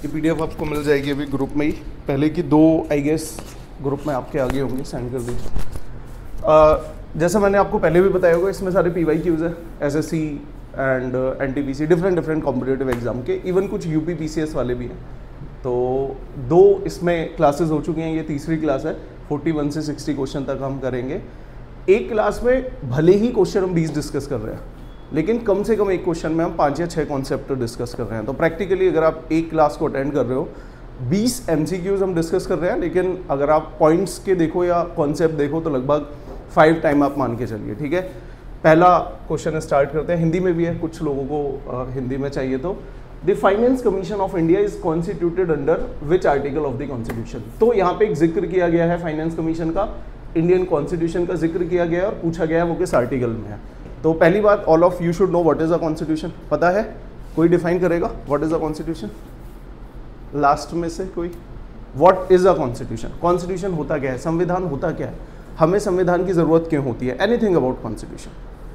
PDF आपको मिल जाएगी अभी ग्रुप में ही, पहले की 2 आई गेस ग्रुप में आपके आगे होंगे, सेंड कर दीजिए। जैसा मैंने आपको पहले भी बताया होगा, इसमें सारे PYQs है, SSC and NTPC, different competitive exam के, इवन कुछ UP PCS वाले भी हैं। तो 2 इसमें क्लासेस हो चुकी हैं, ये तीसरी क्लास है। 41 से 60 क्वेश्चन तक हम करेंगे। एक क्लास में भले ही क्वेश्चन हम 20 डिस्कस कर रहे हैं, लेकिन कम से कम एक क्वेश्चन में हम 5 या 6 कॉन्सेप्ट डिस्कस कर रहे हैं। तो प्रैक्टिकली अगर आप एक क्लास को अटेंड कर रहे हो, 20 MCQs हम डिस्कस कर रहे हैं, लेकिन अगर आप पॉइंट्स के देखो या कॉन्सेप्ट देखो तो लगभग 5 टाइम आप मान के चलिए, ठीक है। पहला क्वेश्चन स्टार्ट करते हैं, हिंदी में भी है, कुछ लोगों को हिंदी में चाहिए। तो the finance commission of India is constituted under which article of the constitution. तो यहाँ पे एक जिक्र किया गया है फाइनेंस कमीशन का, इंडियन कॉन्स्टिट्यूशन का जिक्र किया गया है और पूछा गया है वो किस आर्टिकल में है। तो पहली बात, all of you should know what is a constitution. पता है? कोई डिफाइन करेगा what is a constitution? Last में से कोई? What is a constitution? Constitution होता क्या है? संविधान होता क्या है? हमें संविधान की जरूरत क्यों होती है? Anything about constitution.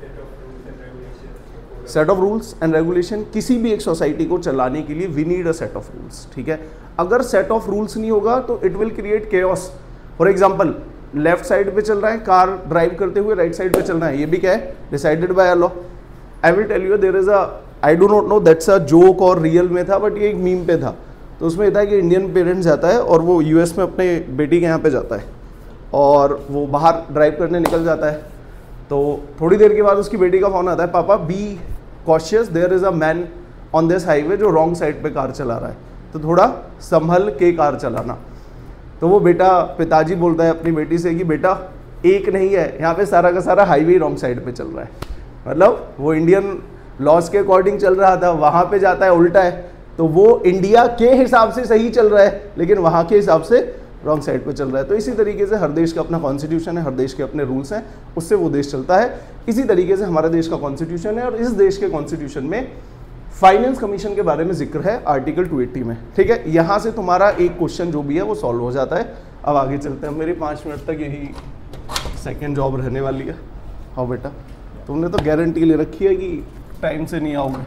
Set of rules and regulation. किसी भी एक सोसाइटी को चलाने के लिए we need a set of rules, ठीक है। अगर सेट ऑफ रूल्स नहीं होगा तो it will create chaos. For example, left side पे चल रहा है, कार ड्राइव करते हुए राइट साइड पे चलना है, ये भी क्या है? Decided by a law. I will tell you, there is a, I do not know that's a joke और रियल में था, बट ये एक मीम पे था। तो उसमें था कि इंडियन पेरेंट्स जाता है और वो US में अपने बेटी के यहाँ पे जाता है और वो बाहर ड्राइव करने निकल जाता है। तो थोड़ी देर के बाद उसकी बेटी का फोन आता है, papa be cautious, there is a man on this highway जो रॉन्ग साइड पे कार चला रहा है, तो थोड़ा संभल के कार चलाना। तो वो बेटा, पिताजी बोलता है अपनी बेटी से कि बेटा एक नहीं है, यहाँ पे सारा का सारा हाईवे रॉन्ग साइड पे चल रहा है। मतलब वो इंडियन लॉज के अकॉर्डिंग चल रहा था, वहाँ पे जाता है उल्टा है, तो वो इंडिया के हिसाब से सही चल रहा है लेकिन वहाँ के हिसाब से रॉन्ग साइड पे चल रहा है। तो इसी तरीके से हर देश का अपना कॉन्स्टिट्यूशन है, हर देश के अपने रूल्स हैं, उससे वो देश चलता है। इसी तरीके से हमारा देश का कॉन्स्टिट्यूशन है और इस देश के कॉन्स्टिट्यूशन में फाइनेंस कमीशन के बारे में जिक्र है आर्टिकल 280 में, ठीक है। यहाँ से तुम्हारा एक क्वेश्चन जो भी है वो सॉल्व हो जाता है। अब आगे चलते हैं, मेरी 5 मिनट तक यही सेकेंड जॉब रहने वाली है। हाँ बेटा, तुमने तो गारंटी ले रखी है कि टाइम से नहीं आओगे।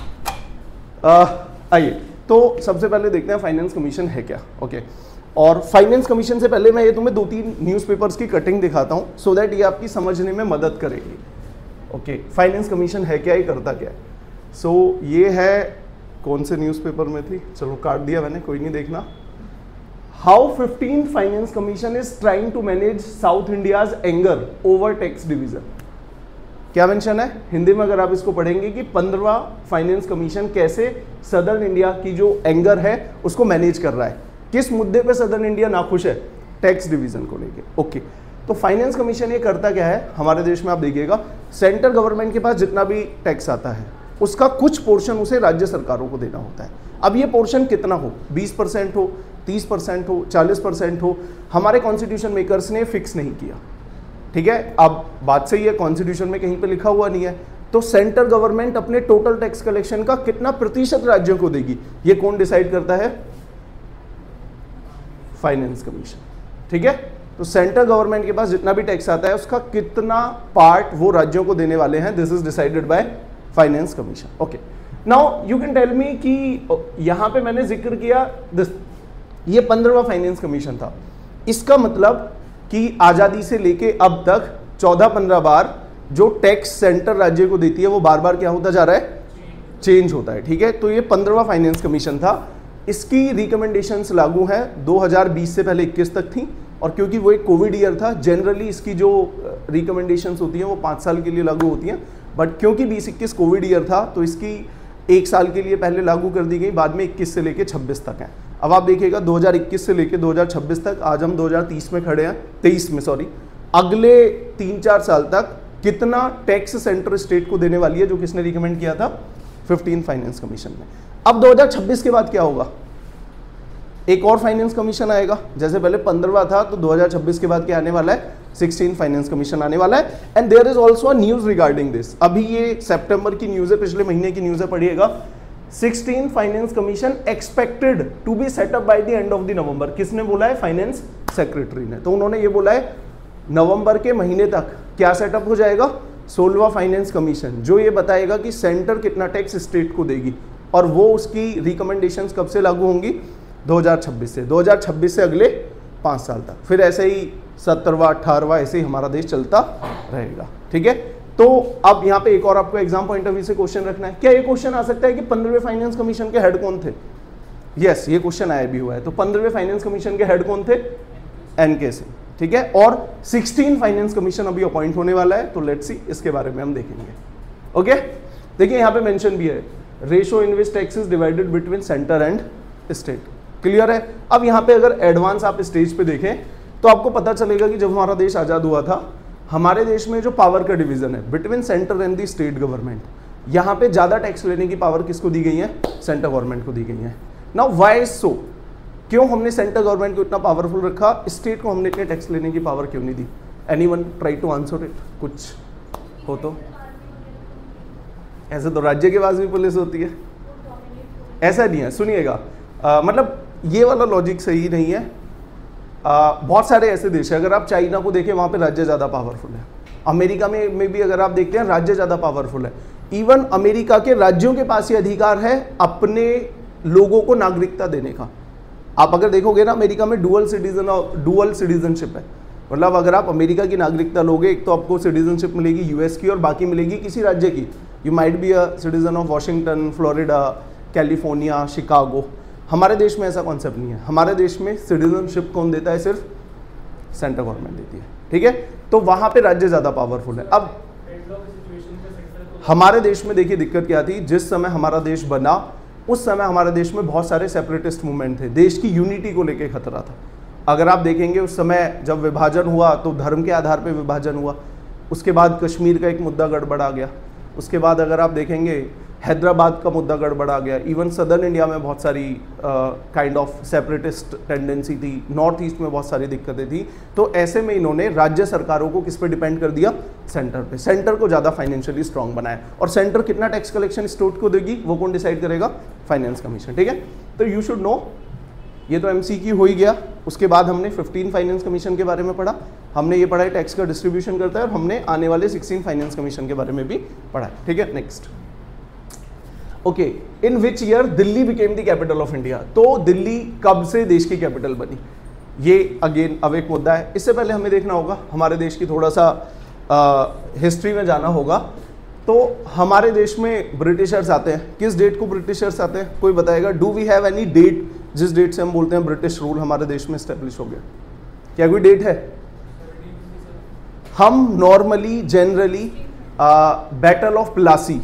आइए, तो सबसे पहले देखते हैं फाइनेंस कमीशन है क्या, ओके। और फाइनेंस कमीशन से पहले मैं ये तुम्हें 2-3 न्यूज़पेपर्स की कटिंग दिखाता हूँ सो दैट ये आपकी समझने में मदद करेगी, ओके। फाइनेंस कमीशन है क्या, ये करता क्या है। सो ये है, कौन से न्यूज़पेपर में थी, चलो काट दिया मैंने, कोई नहीं देखना। How 15th finance commission is trying to manage south India's anger over tax division. क्या मेंशन है हिंदी में अगर आप इसको पढ़ेंगे कि 15वां फाइनेंस कमीशन कैसे सदर्न इंडिया की जो एंगर है उसको मैनेज कर रहा है। किस मुद्दे पे सदर्न इंडिया नाखुश है? टैक्स डिवीजन को लेके, ओके। तो फाइनेंस कमीशन ये करता क्या है हमारे देश में, आप देखिएगा सेंट्रल गवर्नमेंट के पास जितना भी टैक्स आता है उसका कुछ पोर्शन उसे राज्य सरकारों को देना होता है। अब ये पोर्शन कितना हो, 20% हो, 30% हो, 40% हो, हमारे कॉन्स्टिट्यूशन मेकर्स ने फिक्स नहीं किया, ठीक है। अब बात सही है, कॉन्स्टिट्यूशन में कहीं पे लिखा हुआ नहीं है। तो सेंट्रल गवर्नमेंट अपने टोटल टैक्स कलेक्शन का कितना प्रतिशत राज्यों को देगी, ये कौन डिसाइड करता है? फाइनेंस कमीशन, ठीक है। तो सेंट्रल गवर्नमेंट के पास जितना भी टैक्स आता है उसका कितना पार्ट वो राज्यों को देने वाले हैं, this is decided by finance commission, okay. Now you can tell me कि यहां पे मैंने जिक्र किया दिस, ये 15वां फाइनेंस कमीशन था। इसका मतलब कि आजादी से लेके अब तक 14-15 बार जो टैक्स सेंटर राज्य को देती है वो बार बार क्या होता जा रहा है? चेंज होता है, ठीक है। तो ये 15वां फाइनेंस कमीशन था। इसकी रिकमेंडेशंस लागू हैं 2020 से पहले 21 तक थी, और क्योंकि वो एक कोविड ईयर था, जनरली इसकी जो रिकमेंडेशंस होती हैं वो 5 साल के लिए लागू होती हैं, बट क्योंकि 2021 कोविड ईयर था तो इसकी 1 साल के लिए पहले लागू कर दी गई, बाद में 21 से लेके 26 तक है। अब आप देखिएगा 2021 से लेके 2026 तक, आज हम 2030 में खड़े हैं, 23 में सॉरी, अगले 3-4 साल तक कितना टैक्स सेंटर स्टेट को देने वाली है, जो किसने रिकमेंड किया था? 15 फाइनेंस कमीशन में। अब 2026 के बाद क्या होगा? एक और फाइनेंस कमीशन आएगा, जैसे पहले 15वां था तो 2026 के बाद क्या आने वाला है? 16 फाइनेंस कमीशन आने वाला है। And there is also a news regarding this, अभी ये सितंबर की न्यूज है, पिछले महीने की न्यूज है, पढ़िएगा। 16 finance commission expected to be set up by the end of the November. किसने बोला है? फाइनेंस सेक्रेटरी ने। तो उन्होंने ये बोला है नवंबर के महीने तक क्या सेटअप हो जाएगा? 16वां फाइनेंस कमीशन, जो ये बताएगा कि सेंटर कितना टैक्स स्टेट को देगी। और वो उसकी रिकमेंडेशंस कब से लागू होंगी? 2026 से। 2026 से अगले 5 साल तक, फिर ऐसे ही 17वां 18वां ऐसे ही हमारा देश चलता रहेगा। ठीक है, तो अब यहाँ पे एक और आपको एग्जाम पॉइंट ऑफ व्यू से क्वेश्चन रखना है। क्या ये क्वेश्चन आ सकता है कि 15वें फाइनेंस कमीशन के हेड कौन थे? यस, ये क्वेश्चन आया भी हुआ है। तो 15वें फाइनेंस कमीशन के हेड कौन थे? एनके सिंह। ठीक है, और 16 फाइनेंस कमीशन अभी अपॉइंट होने वाला है, तो लेट्स सी इसके बारे में हम देखेंगे। ओके, देखिए यहाँ पे मेंशन भी है ratio in which taxes divided between centre and state. Clear है? अब यहाँ पे अगर एडवांस आप स्टेज पे देखें तो आपको पता चलेगा कि जब हमारा देश आजाद हुआ था, हमारे देश में जो पावर का डिवीजन है between centre and the state government, यहाँ पे ज्यादा टैक्स लेने की पावर किसको दी गई है? सेंटर गवर्नमेंट को दी गई है। Now why so? क्यों हमने सेंटर गवर्नमेंट को इतना पावरफुल रखा, स्टेट को हमने इतने टैक्स लेने की पावर क्यों नहीं दी? Anyone try to answer it? कुछ हो तो? ऐसे तो राज्य के पास भी पुलिस होती है, ऐसा नहीं है। सुनिएगा, मतलब ये वाला लॉजिक सही नहीं है। बहुत सारे ऐसे देश है, अगर आप चाइना को देखें वहां पे राज्य ज्यादा पावरफुल है। अमेरिका में भी अगर आप देखते हैं राज्य ज्यादा पावरफुल है। इवन अमेरिका के राज्यों के पास ये अधिकार है अपने लोगों को नागरिकता देने का। आप अगर देखोगे ना, अमेरिका में डुअल सिटीजनशिप है। मतलब अगर आप अमेरिका की नागरिकता लोगे, एक तो आपको सिटीजनशिप मिलेगी यूएस की और बाकी मिलेगी किसी राज्य की। You might be a citizen of Washington, Florida, California, Chicago. हमारे देश में ऐसा कॉन्सेप्ट नहीं है। हमारे देश में सिटीजनशिप कौन देता है? सिर्फ सेंट्रल गवर्नमेंट देती है। ठीक है, तो वहां पे राज्य ज्यादा पावरफुल है। अब हमारे देश में देखिए दिक्कत क्या थी, जिस समय हमारा देश बना उस समय हमारे देश में बहुत सारे सेपरेटिस्ट मूवमेंट थे, देश की यूनिटी को लेकर खतरा था। अगर आप देखेंगे उस समय जब विभाजन हुआ तो धर्म के आधार पर विभाजन हुआ, उसके बाद कश्मीर का एक मुद्दा गड़बड़ा गया, उसके बाद अगर आप देखेंगे हैदराबाद का मुद्दा गड़बड़ा गया। इवन सदर्न इंडिया में बहुत सारी काइंड ऑफ सेपरेटिस्ट टेंडेंसी थी, नॉर्थ ईस्ट में बहुत सारी दिक्कतें थी। तो ऐसे में इन्होंने राज्य सरकारों को किस पे डिपेंड कर दिया? सेंटर पे। सेंटर को ज़्यादा फाइनेंशियली स्ट्रांग बनाया। और सेंटर कितना टैक्स कलेक्शन स्टेट को देगी वो कौन डिसाइड करेगा? Finance commission. ठीक है, तो यू शुड नो। ये तो एमसीक्यू हो ही गया। उसके बाद हमने 15 फाइनेंस कमीशन के बारे में पढ़ा, हमने ये पढ़ा है टैक्स का डिस्ट्रीब्यूशन करता है, और हमने आने वाले 16 फाइनेंस कमीशन के बारे में भी पढ़ा है। ठीक है, next. Okay, in which year Delhi became the capital of India? तो दिल्ली कब से देश की कैपिटल बनी? ये अगेन अब एक मुद्दा है। इससे पहले हमें देखना होगा, हमारे देश की थोड़ा सा हिस्ट्री में जाना होगा। तो हमारे देश में ब्रिटिशर्स आते हैं। किस डेट को ब्रिटिशर्स आते हैं? कोई बताएगा? Do we have any date जिस डेट से हम बोलते हैं ब्रिटिश रूल हमारे देश में स्टैब्लिश हो गया? क्या कोई डेट है? हम normally generally battle of Plassey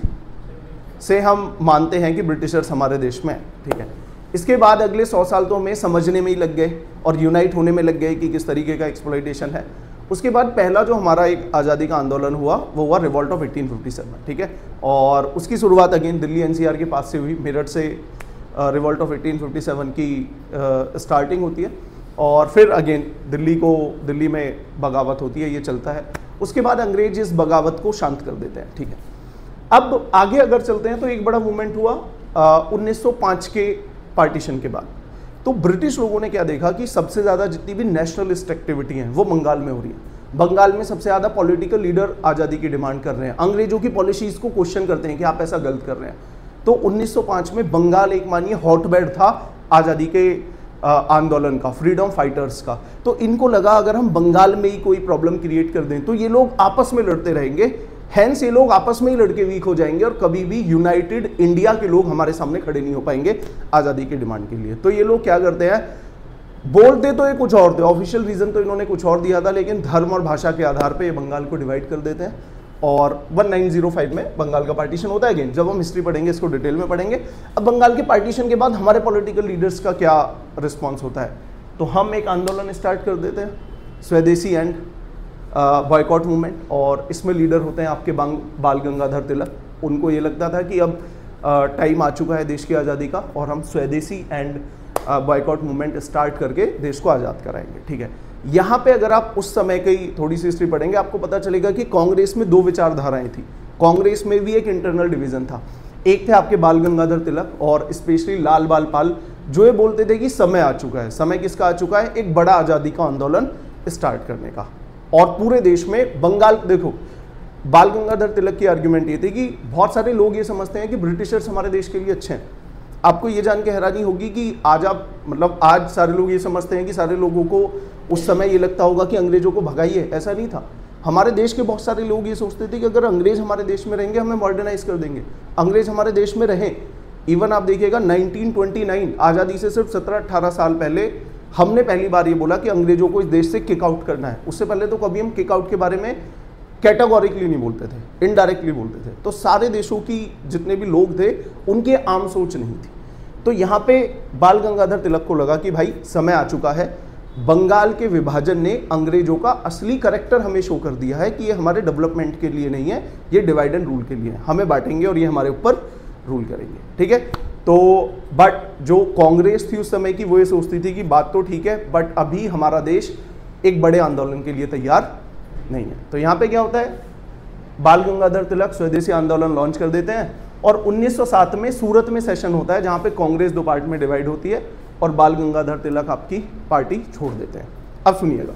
से हम मानते हैं कि ब्रिटिशर्स हमारे देश में। ठीक है, इसके बाद अगले 100 साल तो हमें समझने में ही लग गए और यूनाइट होने में लग गए कि किस तरीके का एक्सप्लॉइटेशन है। उसके बाद पहला जो हमारा एक आज़ादी का आंदोलन हुआ वो हुआ रिवॉल्ट ऑफ 1857। ठीक है, और उसकी शुरुआत अगेन दिल्ली एनसीआर के पास से हुई। मेरठ से रिवॉल्ट ऑफ 1857 की स्टार्टिंग होती है, और फिर अगेन दिल्ली में बगावत होती है, ये चलता है। उसके बाद अंग्रेज इस बगावत को शांत कर देते हैं। ठीक है, अब आगे अगर चलते हैं तो एक बड़ा मूवमेंट हुआ 1905 के पार्टीशन के बाद। तो ब्रिटिश लोगों ने क्या देखा कि सबसे ज़्यादा जितनी भी नेशनलिस्ट एक्टिविटी हैं वो बंगाल में हो रही है। बंगाल में सबसे ज़्यादा पॉलिटिकल लीडर आज़ादी की डिमांड कर रहे हैं, अंग्रेजों की पॉलिसीज़ को क्वेश्चन करते हैं कि आप ऐसा गलत कर रहे हैं। तो 1905 में बंगाल एक मानिए हॉटबेड था आज़ादी के आंदोलन का, फ्रीडम फाइटर्स का। तो इनको लगा अगर हम बंगाल में ही कोई प्रॉब्लम क्रिएट कर दें तो ये लोग आपस में लड़ते रहेंगे, हैंस ये लोग आपस में ही लड़के वीक हो जाएंगे और कभी भी यूनाइटेड इंडिया के लोग हमारे सामने खड़े नहीं हो पाएंगे आज़ादी की डिमांड के लिए। तो ये लोग क्या करते हैं, बोलते तो ये कुछ और थे, ऑफिशियल रीजन तो इन्होंने कुछ और दिया था, लेकिन धर्म और भाषा के आधार पे ये बंगाल को डिवाइड कर देते हैं। और 1905 में बंगाल का पार्टीशन होता है। अगेन जब हम हिस्ट्री पढ़ेंगे इसको डिटेल में पढ़ेंगे। अब बंगाल के पार्टीशन के बाद हमारे पॉलिटिकल लीडर्स का क्या रिस्पॉन्स होता है, तो हम एक आंदोलन स्टार्ट कर देते हैं, स्वदेशी एंड बॉयकॉट मूवमेंट। और इसमें लीडर होते हैं आपके बाल गंगाधर तिलक। उनको ये लगता था कि अब टाइम आ चुका है देश की आज़ादी का और हम स्वदेशी एंड बॉयकॉट मूवमेंट स्टार्ट करके देश को आज़ाद कराएंगे। ठीक है, यहाँ पे अगर आप उस समय की थोड़ी सी हिस्ट्री पढ़ेंगे आपको पता चलेगा कि कांग्रेस में दो विचारधाराएं थी। कांग्रेस में भी एक इंटरनल डिवीजन था। एक थे आपके बाल गंगाधर तिलक और स्पेशली लाल बाल पाल, जो ये बोलते थे कि समय आ चुका है। समय किसका आ चुका है? एक बड़ा आज़ादी का आंदोलन स्टार्ट करने का। और पूरे देश में बंगाल, देखो बाल गंगाधर तिलक की आर्ग्यूमेंट ये थी कि बहुत सारे लोग ये समझते हैं कि ब्रिटिशर्स हमारे देश के लिए अच्छे हैं, आपको ये जान के हैरानी होगी कि आज आप मतलब आज सारे लोग ये समझते हैं कि सारे लोगों को उस समय ये लगता होगा कि अंग्रेजों को भगाइए, ऐसा नहीं था। हमारे देश के बहुत सारे लोग ये सोचते थे कि अगर अंग्रेज हमारे देश में रहेंगे हमें मॉडर्नाइज कर देंगे, अंग्रेज हमारे देश में रहें। इवन आप देखिएगा 1929 आज़ादी से सिर्फ 17-18 साल पहले हमने पहली बार ये बोला कि अंग्रेजों को इस देश से किक आउट करना है। उससे पहले तो कभी हम किक आउट के बारे में कैटेगोरिकली नहीं बोलते थे, इनडायरेक्टली बोलते थे। तो सारे देशों की जितने भी लोग थे उनकी आम सोच नहीं थी। तो यहाँ पे बाल गंगाधर तिलक को लगा कि भाई समय आ चुका है, बंगाल के विभाजन ने अंग्रेजों का असली कैरेक्टर हमें शो कर दिया है कि ये हमारे डेवलपमेंट के लिए नहीं है, ये डिवाइड एंड रूल के लिए है, हमें बांटेंगे और ये हमारे ऊपर रूल करेंगे, ठीक है। तो बट जो कांग्रेस थी उस समय की वो ये सोचती थी कि बात तो ठीक है बट अभी हमारा देश एक बड़े आंदोलन के लिए तैयार नहीं है। तो यहाँ पे क्या होता है, बाल गंगाधर तिलक स्वदेशी आंदोलन लॉन्च कर देते हैं और 1907 में सूरत में सेशन होता है जहाँ पे कांग्रेस दो पार्ट में डिवाइड होती है और बाल गंगाधर तिलक आपकी पार्टी छोड़ देते हैं। अब सुनिएगा,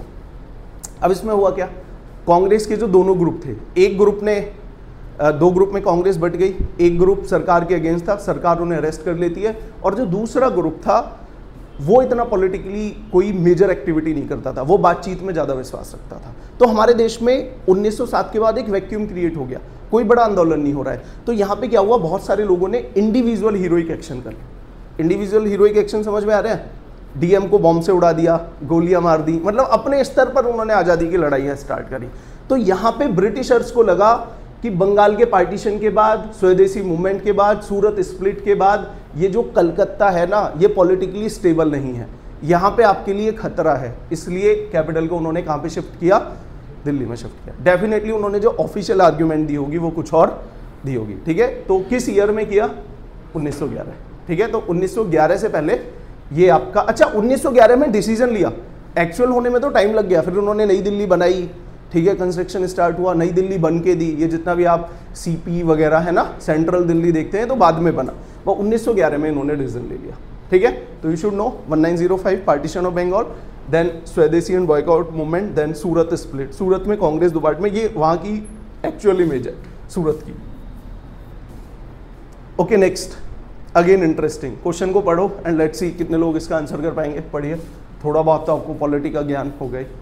अब इसमें हुआ क्या, कांग्रेस के जो दोनों ग्रुप थे, एक ग्रुप ने दो ग्रुप में कांग्रेस बट गई, एक ग्रुप सरकार के अगेंस्ट था, सरकार उन्हें अरेस्ट कर लेती है, और जो दूसरा ग्रुप था वो इतना पॉलिटिकली कोई मेजर एक्टिविटी नहीं करता था, वो बातचीत में ज़्यादा विश्वास रखता था। तो हमारे देश में 1907 के बाद एक वैक्यूम क्रिएट हो गया, कोई बड़ा आंदोलन नहीं हो रहा है। तो यहाँ पे क्या हुआ, बहुत सारे लोगों ने इंडिविजुअल हीरोइक एक्शन कर, इंडिविजुअल हीरोइक एक्शन समझ में आ रहे हैं, डीएम को बॉम्ब से उड़ा दिया, गोलियां मार दी, मतलब अपने स्तर पर उन्होंने आज़ादी की लड़ाइयाँ स्टार्ट करी। तो यहाँ पे ब्रिटिशर्स को लगा कि बंगाल के पार्टीशन के बाद, स्वदेशी मूवमेंट के बाद, सूरत स्प्लिट के बाद ये जो कलकत्ता है ना, ये पॉलिटिकली स्टेबल नहीं है, यहाँ पे आपके लिए खतरा है। इसलिए कैपिटल को उन्होंने कहाँ पे शिफ्ट किया, दिल्ली में शिफ्ट किया। डेफिनेटली उन्होंने जो ऑफिशियल आर्ग्यूमेंट दी होगी वो कुछ और दी होगी, ठीक है। तो किस ईयर में किया, 1911, ठीक है। तो 1911 से पहले ये आपका, अच्छा 1911 में डिसीजन लिया, एक्चुअल होने में तो टाइम लग गया, फिर उन्होंने नई दिल्ली बनाई, ठीक है, कंस्ट्रक्शन स्टार्ट हुआ, नई दिल्ली बन के दी, ये जितना भी आप सीपी वगैरह है ना, सेंट्रल दिल्ली देखते हैं तो बाद में बना, वो 1911 में इन्होंने डिसीजन ले लिया, ठीक है। तो you should know 1905 partition of Bengal, then swadeshi and boycott movement, then Surat split, Surat में कांग्रेस दो पार्ट में, ये वहाँ की एक्चुअल इमेज है सूरत की। Okay next, again interesting question को पढ़ो एंड लेट्स सी कितने लोग इसका आंसर कर पाएंगे। पढ़िए, थोड़ा बहुत तो आपको पॉलिटी का ज्ञान हो गए।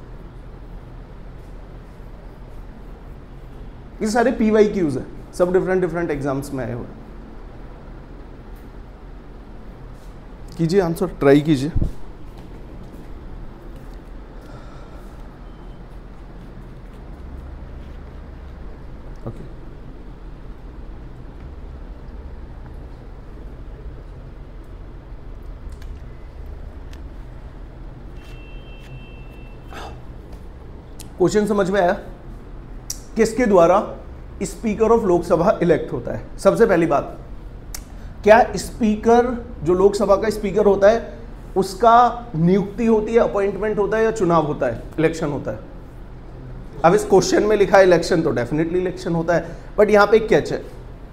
ये सारे PYQs है, सब डिफरेंट एग्जाम्स में आए हुए। कीजिए आंसर, ट्राई कीजिए। ओके, क्वेश्चन समझ में आया? किसके द्वारा स्पीकर ऑफ लोकसभा इलेक्ट होता है? सबसे पहली बात, क्या स्पीकर जो लोकसभा का स्पीकर होता है उसका नियुक्ति होती है, अपॉइंटमेंट होता है या चुनाव होता है, इलेक्शन होता है? अब इस क्वेश्चन में लिखा है इलेक्शन, तो डेफिनेटली इलेक्शन होता है, बट यहां पे एक कैच है,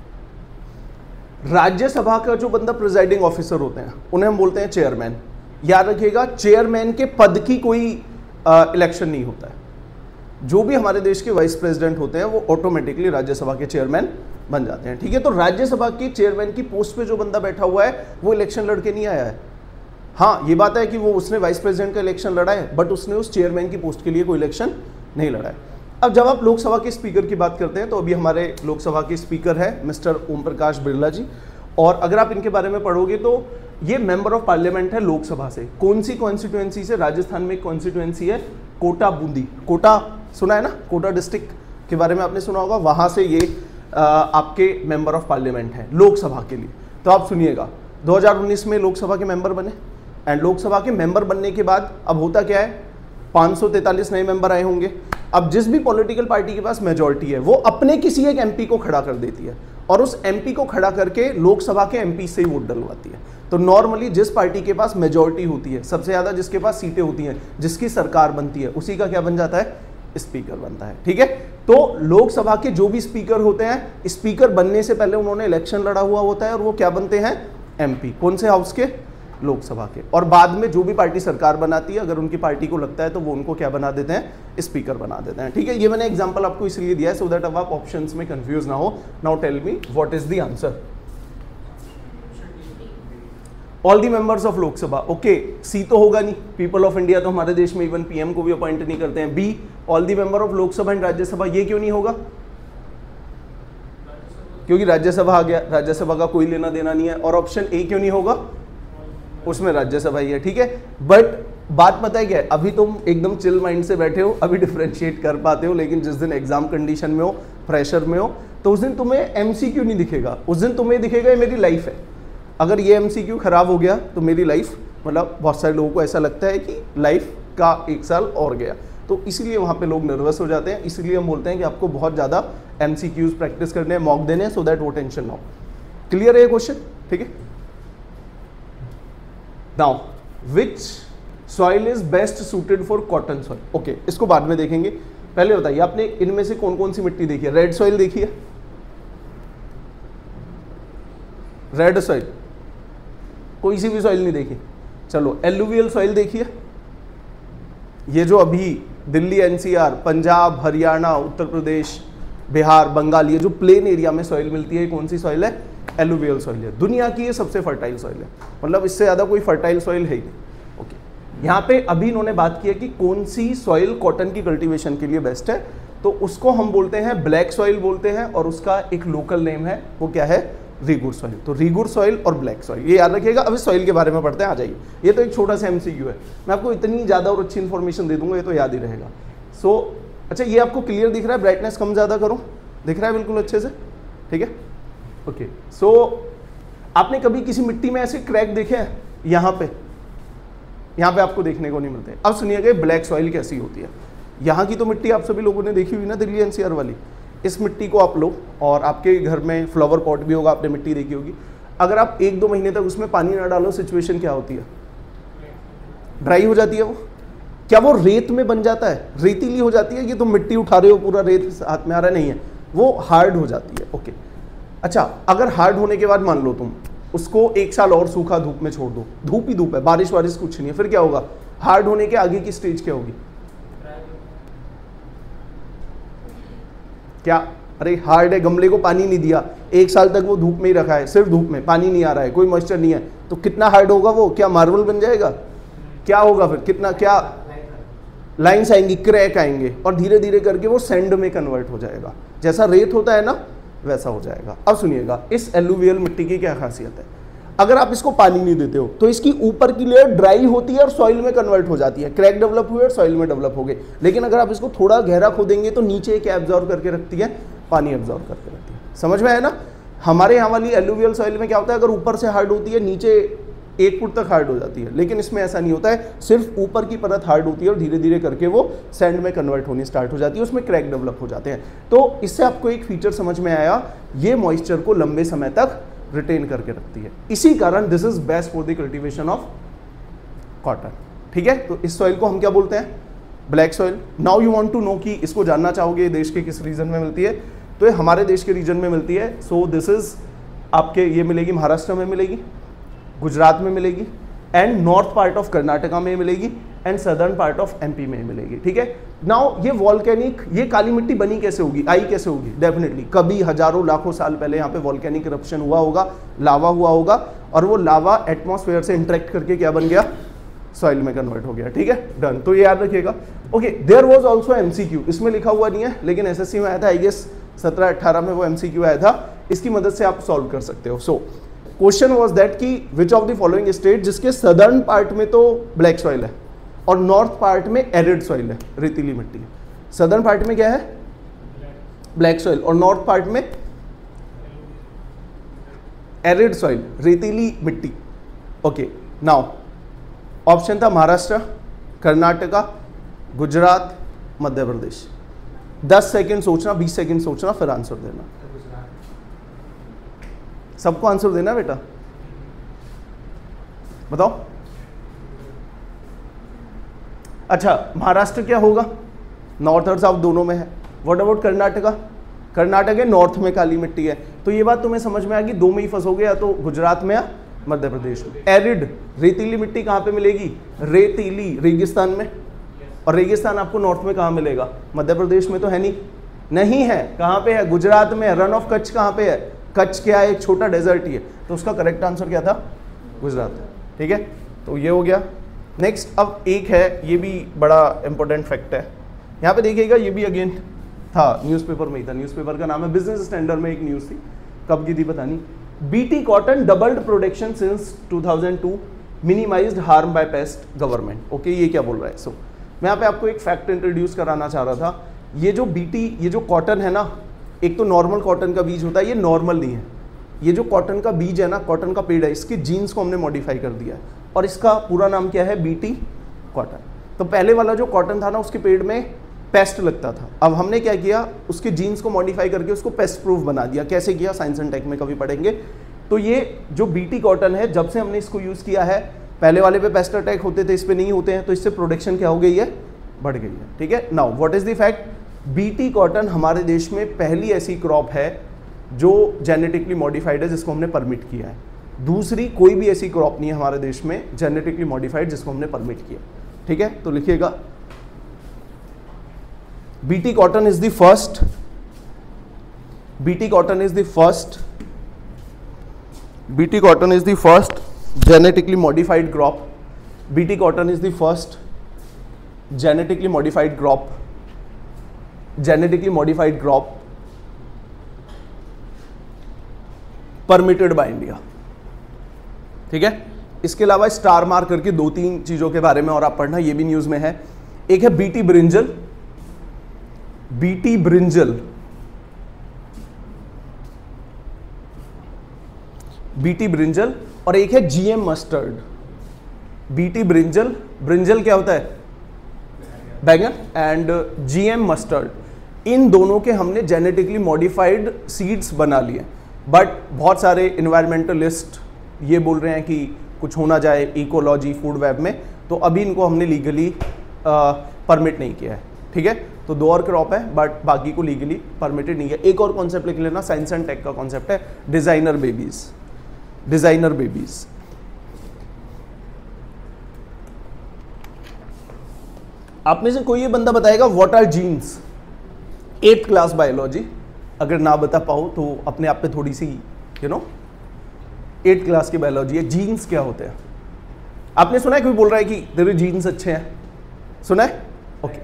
राज्यसभा का जो बंदा प्रिजाइडिंग ऑफिसर होते हैं उन्हें हम बोलते हैं चेयरमैन। याद रखिएगा, चेयरमैन के पद की कोई इलेक्शन नहीं होता है। जो भी हमारे देश के वाइस प्रेसिडेंट होते हैं वो ऑटोमेटिकली राज्यसभा के चेयरमैन बन जाते हैं, ठीक है। तो राज्यसभा के चेयरमैन की पोस्ट पे जो बंदा बैठा हुआ है वो इलेक्शन लड़के नहीं आया है। हाँ, ये बात है कि वो उसने वाइस प्रेसिडेंट का इलेक्शन लड़ा है, बट उसने उस चेयरमैन की पोस्ट के लिए कोई इलेक्शन नहीं लड़ा है। अब जब आप लोकसभा के स्पीकर की बात करते हैं तो अभी हमारे लोकसभा के स्पीकर है मिस्टर ओम प्रकाश बिरला जी, और अगर आप इनके बारे में पढ़ोगे तो ये मेंबर ऑफ पार्लियामेंट है लोकसभा से। कौन सी कॉन्स्टिट्यूएंसी से? राजस्थान में एक कॉन्स्टिट्यूएंसी है कोटा बूंदी, कोटा सुना है ना, कोटा डिस्ट्रिक्ट के बारे में आपने सुना होगा, वहां से ये आपके मेंबर ऑफ पार्लियामेंट है लोकसभा के लिए। तो आप सुनिएगा, 2019 में लोकसभा के मेंबर बने, एंड लोकसभा के मेंबर बनने के बाद अब होता क्या है, 543 नए मेंबर आए होंगे। अब जिस भी पॉलिटिकल पार्टी के पास मेजॉरिटी है वो अपने किसी एक एमपी को खड़ा कर देती है और उस एमपी को खड़ा करके लोकसभा के एमपी से ही वोट डलवाती है। तो नॉर्मली जिस पार्टी के पास मेजॉरिटी होती है, सबसे ज्यादा जिसके पास सीटें होती हैं, जिसकी सरकार बनती है, उसी का क्या बन जाता है, स्पीकर बनता है, ठीक है। तो लोकसभा के जो भी स्पीकर होते हैं, स्पीकर बनने से पहले उन्होंने इलेक्शन लड़ा हुआ होता है और वो क्या बनते हैं, एमपी। कौन से हाउस के, लोकसभा के। और बाद में जो भी पार्टी सरकार बनाती है, अगर उनकी पार्टी को लगता है तो वो उनको क्या बना देते हैं, स्पीकर बना देते हैं, ठीक है। ये मैंने एग्जांपल आपको इसलिए दिया है सो दैट अब आप ऑप्शंस में कंफ्यूज ना हो। Now tell me what is the answer. All the members of Lok Sabha, okay. C तो होगा नहीं, पीपल ऑफ इंडिया तो हमारे देश में इवन पीएम को भी अपॉइंट नहीं करते हैं। B, all the member of Lok Sabha and Rajya Sabha, ये क्यों नहीं होगा? क्योंकि राज्यसभा आ गया, राज्यसभा का कोई लेना देना नहीं है। और ऑप्शन ए क्यों नहीं होगा? उसमें राज्यसभा ही है, ठीक है। बट बात पता है क्या है, अभी तुम एकदम चिल माइंड से बैठे हो, अभी डिफरेंशिएट कर पाते हो, लेकिन जिस दिन एग्जाम कंडीशन में हो, प्रेशर में हो, तो उस दिन तुम्हें एमसीक्यू नहीं दिखेगा, उस दिन तुम्हें दिखेगा ये मेरी लाइफ है। अगर ये एमसीक्यू खराब हो गया तो मेरी लाइफ, मतलब बहुत सारे लोगों को ऐसा लगता है कि लाइफ का 1 साल और गया, तो इसीलिए वहाँ पे लोग नर्वस हो जाते हैं। इसीलिए हम बोलते हैं कि आपको बहुत ज़्यादा एमसीक्यूज प्रैक्टिस करने हैं, मॉक देने, सो दैट वो टेंशन ना हो। क्लियर है ये क्वेश्चन? ठीक है। Now which soil is best suited for cotton soil? Okay, इसको बाद में देखेंगे। पहले बताइए आपने इनमें से कौन कौन सी मिट्टी देखी है? रेड सॉइल देखी है? रेड सॉइल, कोई सी भी सॉइल नहीं देखी? चलो, एलुवियल सॉइल देखी है? ये जो अभी दिल्ली, एनसीआर, पंजाब, हरियाणा, उत्तर प्रदेश, बिहार, बंगाल, ये जो प्लेन एरिया में सॉइल मिलती है, कौन सी सॉइल है? एलुवियल सॉइल है। दुनिया की ये सबसे फर्टाइल सॉइल है, मतलब इससे ज़्यादा कोई फर्टाइल सॉइल है ही नहीं। ओके, यहाँ पे अभी इन्होंने बात की है कि कौन सी सॉइल कॉटन की कल्टीवेशन के लिए बेस्ट है, तो उसको हम बोलते हैं ब्लैक सॉइल बोलते हैं, और उसका एक लोकल नेम है, वो क्या है? Regur soil. तो रीगुर सॉइल और ब्लैक सॉइल, ये याद रखिएगा। अभी सॉइल के बारे में पढ़ते हैं, आ जाइए। ये तो एक छोटा सा एमसीक्यू है, मैं आपको इतनी ज़्यादा और अच्छी इन्फॉर्मेशन दे दूंगा, ये तो याद ही रहेगा। सो अच्छा, ये आपको क्लियर दिख रहा है? ब्राइटनेस कम ज़्यादा करूँ? दिख रहा है बिल्कुल अच्छे से? ठीक है, ओके। सो आपने कभी किसी मिट्टी में ऐसे क्रैक देखे हैं? यहाँ पे आपको देखने को नहीं मिलते। अब सुनिएगा ब्लैक सॉइल कैसी होती है। यहाँ की तो मिट्टी आप सभी लोगों ने देखी हुई ना, दिल्ली एनसीआर वाली। इस मिट्टी को आप लो, और आपके घर में फ्लावर पॉट भी होगा, आपने मिट्टी देखी होगी। अगर आप 1-2 महीने तक उसमें पानी ना डालो, सिचुएशन क्या होती है? ड्राई हो जाती है वो। क्या वो रेत में बन जाता है? रेतीली हो जाती है कि तुम मिट्टी उठा रहे हो, पूरा रेत हाथ में आ रहा नहीं है, वो हार्ड हो जाती है। ओके, अच्छा, अगर हार्ड होने के बाद मान लो तुम उसको 1 साल और सूखा धूप में छोड़ दो, धूप ही धूप है, बारिश वारिश कुछ नहीं है, फिर क्या होगा? हार्ड होने के आगे की स्टेज क्या होगी? क्या? अरे हार्ड है, गमले को पानी नहीं दिया, 1 साल तक वो धूप में ही रखा है, सिर्फ धूप में, पानी नहीं आ रहा है, कोई मॉइस्चर नहीं है, तो कितना हार्ड होगा वो? क्या मार्बल बन जाएगा? क्या होगा फिर? कितना, क्या लाइंस आएंगी, क्रैक आएंगे, और धीरे धीरे करके वो सैंड में कन्वर्ट हो जाएगा। जैसा रेत होता है ना, वैसा हो जाएगा। अब सुनिएगा, इस एलुवियल मिट्टी की क्या खासियत है? अगर आप इसको पानी नहीं देते हो तो इसकी ऊपर की लेयर ड्राई होती है और सॉइल में कन्वर्ट हो जाती है, क्रैक डेवलप हुए और सॉइल में डेवलप हो गए। लेकिन अगर आप इसको थोड़ा गहरा खोदेंगे तो नीचे क्या एब्जॉर्ब करके रखती है? पानी एब्जॉर्ब करके रखती है। समझ में आया ना? हमारे यहाँ वाली एलुवियल सॉइल में क्या होता है? अगर ऊपर से हार्ड होती है, नीचे 1 फुट तक हार्ड हो जाती है, लेकिन इसमें ऐसा नहीं होता है, सिर्फ ऊपर की परत हार्ड होती है और धीरे धीरे करके वो सैंड में कन्वर्ट होनी स्टार्ट हो जाती है, उसमें क्रैक डेवलप हो जाते हैं। तो इससे आपको एक फीचर समझ में आया, ये मॉइस्चर को लंबे समय तक रिटेन करके रखती है। इसी कारण this is best for the cultivation of cotton. ठीक है, तो इस सॉइल को हम क्या बोलते हैं? Black soil. Now you want to know कि इसको जानना चाहोगे देश के किस रीजन में मिलती है, तो ये हमारे देश के रीजन में मिलती है। सो दिस इज आपके, ये मिलेगी महाराष्ट्र में मिलेगी, गुजरात में मिलेगी, and north part of Karnataka में मिलेगी, and southern part of MP में मिलेगी। ठीक है, नाउ ये वॉल्केनिक, ये काली मिट्टी बनी कैसे होगी, आई कैसे होगी? डेफिनेटली कभी हजारों लाखों साल पहले यहाँ पे वॉल्केनिक इरप्शन हुआ होगा, लावा हुआ होगा, और वो लावा एटमॉस्फेयर से इंटरेक्ट करके क्या बन गया? सॉइल में कन्वर्ट हो गया। ठीक है, डन। तो ये याद रखिएगा। Okay, there was also MCQ, इसमें लिखा हुआ नहीं है लेकिन एसएससी में आया था, आई गेस 17-18 में वो एमसीक्यू आया था, इसकी मदद से आप सॉल्व कर सकते हो। सो क्वेश्चन वाज दैट कि which of the following state, जिसके सदर्न पार्ट में तो ब्लैक सॉइल है और नॉर्थ पार्ट में एरिड सॉइल है, रेतीली मिट्टी है। सदर्न पार्ट में क्या है? ब्लैक सॉइल, और नॉर्थ पार्ट में एरिड सॉइल, रेतीली मिट्टी। ओके, नाउ ऑप्शन था महाराष्ट्र, कर्नाटका, गुजरात, मध्य प्रदेश। 10 सेकंड सोचना, 20 सेकंड सोचना, फिर आंसर देना। सबको आंसर देना बेटा, बताओ। अच्छा, महाराष्ट्र क्या होगा? नॉर्थ और साउथ दोनों में है। What about Karnataka? कर्नाटक है, नॉर्थ में काली मिट्टी है। तो ये बात तुम्हें समझ में आ गई, 2 में ही फंसोगे, या तो गुजरात में या मध्य प्रदेश में। एरिड रेतीली मिट्टी कहाँ पे मिलेगी? रेतीली रेगिस्तान में। और रेगिस्तान आपको नॉर्थ में कहाँ मिलेगा? मध्य प्रदेश में तो है नहीं है। कहाँ पे है? गुजरात में। रन ऑफ कच्छ कहाँ पे है? कच्छ क्या है? एक छोटा डेजर्ट ही है। तो उसका करेक्ट आंसर क्या था? गुजरात। ठीक है, तो ये हो गया। नेक्स्ट अब एक है, ये भी बड़ा इंपॉर्टेंट फैक्ट है, यहाँ पे देखिएगा, ये भी अगेन था न्यूज़पेपर में ही था, न्यूज़पेपर का नाम है बिजनेस स्टैंडर्ड में एक न्यूज़ थी, कब की थी पता नहीं। BT cotton doubled production since 2002, minimised harm by pest government. Okay, ये क्या बोल रहा है? सो मैं यहाँ पे आपको एक फैक्ट इंट्रोड्यूस कराना चाह रहा था। ये जो बीटी, ये जो कॉटन है ना, एक तो नॉर्मल कॉटन का बीज होता है, ये नॉर्मल नहीं है। ये जो कॉटन का बीज है ना, कॉटन का पेड़ है, इसके जीन्स को हमने मॉडिफाई कर दिया है और इसका पूरा नाम क्या है? BT cotton. तो पहले वाला जो कॉटन था ना, उसके पेड़ में पेस्ट लगता था, अब हमने क्या किया, उसके जीन्स को मॉडिफाई करके उसको पेस्ट प्रूफ बना दिया। कैसे किया? साइंस एंड टेक में कभी पढ़ेंगे। तो ये जो बीटी कॉटन है, जब से हमने इसको यूज़ किया है, पहले वाले पे पेस्ट अटैक होते थे, इस पे नहीं होते हैं, तो इससे प्रोडक्शन क्या हो गई है? बढ़ गई है। ठीक है, now what is the fact? BT cotton हमारे देश में पहली ऐसी क्रॉप है जो जेनेटिकली मॉडिफाइड है, जिसको हमने परमिट किया है। दूसरी कोई भी ऐसी क्रॉप नहीं है हमारे देश में जेनेटिकली मॉडिफाइड जिसको हमने परमिट किया। ठीक है, तो लिखिएगा BT cotton is the first, BT cotton is the first, BT cotton is the first genetically modified crop, BT cotton is the first genetically modified crop, genetically modified crop permitted by India. ठीक है, इसके अलावा star mark करके 2-3 चीजों के बारे में और आप पढ़ना, ये भी न्यूज में है। एक है BT brinjal, BT brinjal, BT brinjal, और एक है GM mustard. BT brinjal, brinjal क्या होता है? बैगन, एंड जीएम मस्टर्ड, इन दोनों के हमने जेनेटिकली मॉडिफाइड सीड्स बना लिए। बट बहुत सारे इन्वायरमेंटलिस्ट ये बोल रहे हैं कि कुछ होना जाए इकोलॉजी फूड वेब में, तो अभी इनको हमने लीगली परमिट नहीं किया है। ठीक है, तो 2 और क्रॉप है बट बाकी को लीगली परमिटेड नहीं है। एक और कॉन्सेप्ट लिख लेना, साइंस एंड टेक का कॉन्सेप्ट है, डिजाइनर बेबीज। डिजाइनर बेबीज, आप में से कोई ये बंदा बताएगा what are genes? 8th class biology, अगर ना बता पाओ तो अपने आप पे थोड़ी सी 8th क्लास की बायोलॉजी है। जीन्स क्या होते हैं? आपने सुना है कोई बोल रहा है कि तेरे जीन्स अच्छे हैं? सुना है? ओके,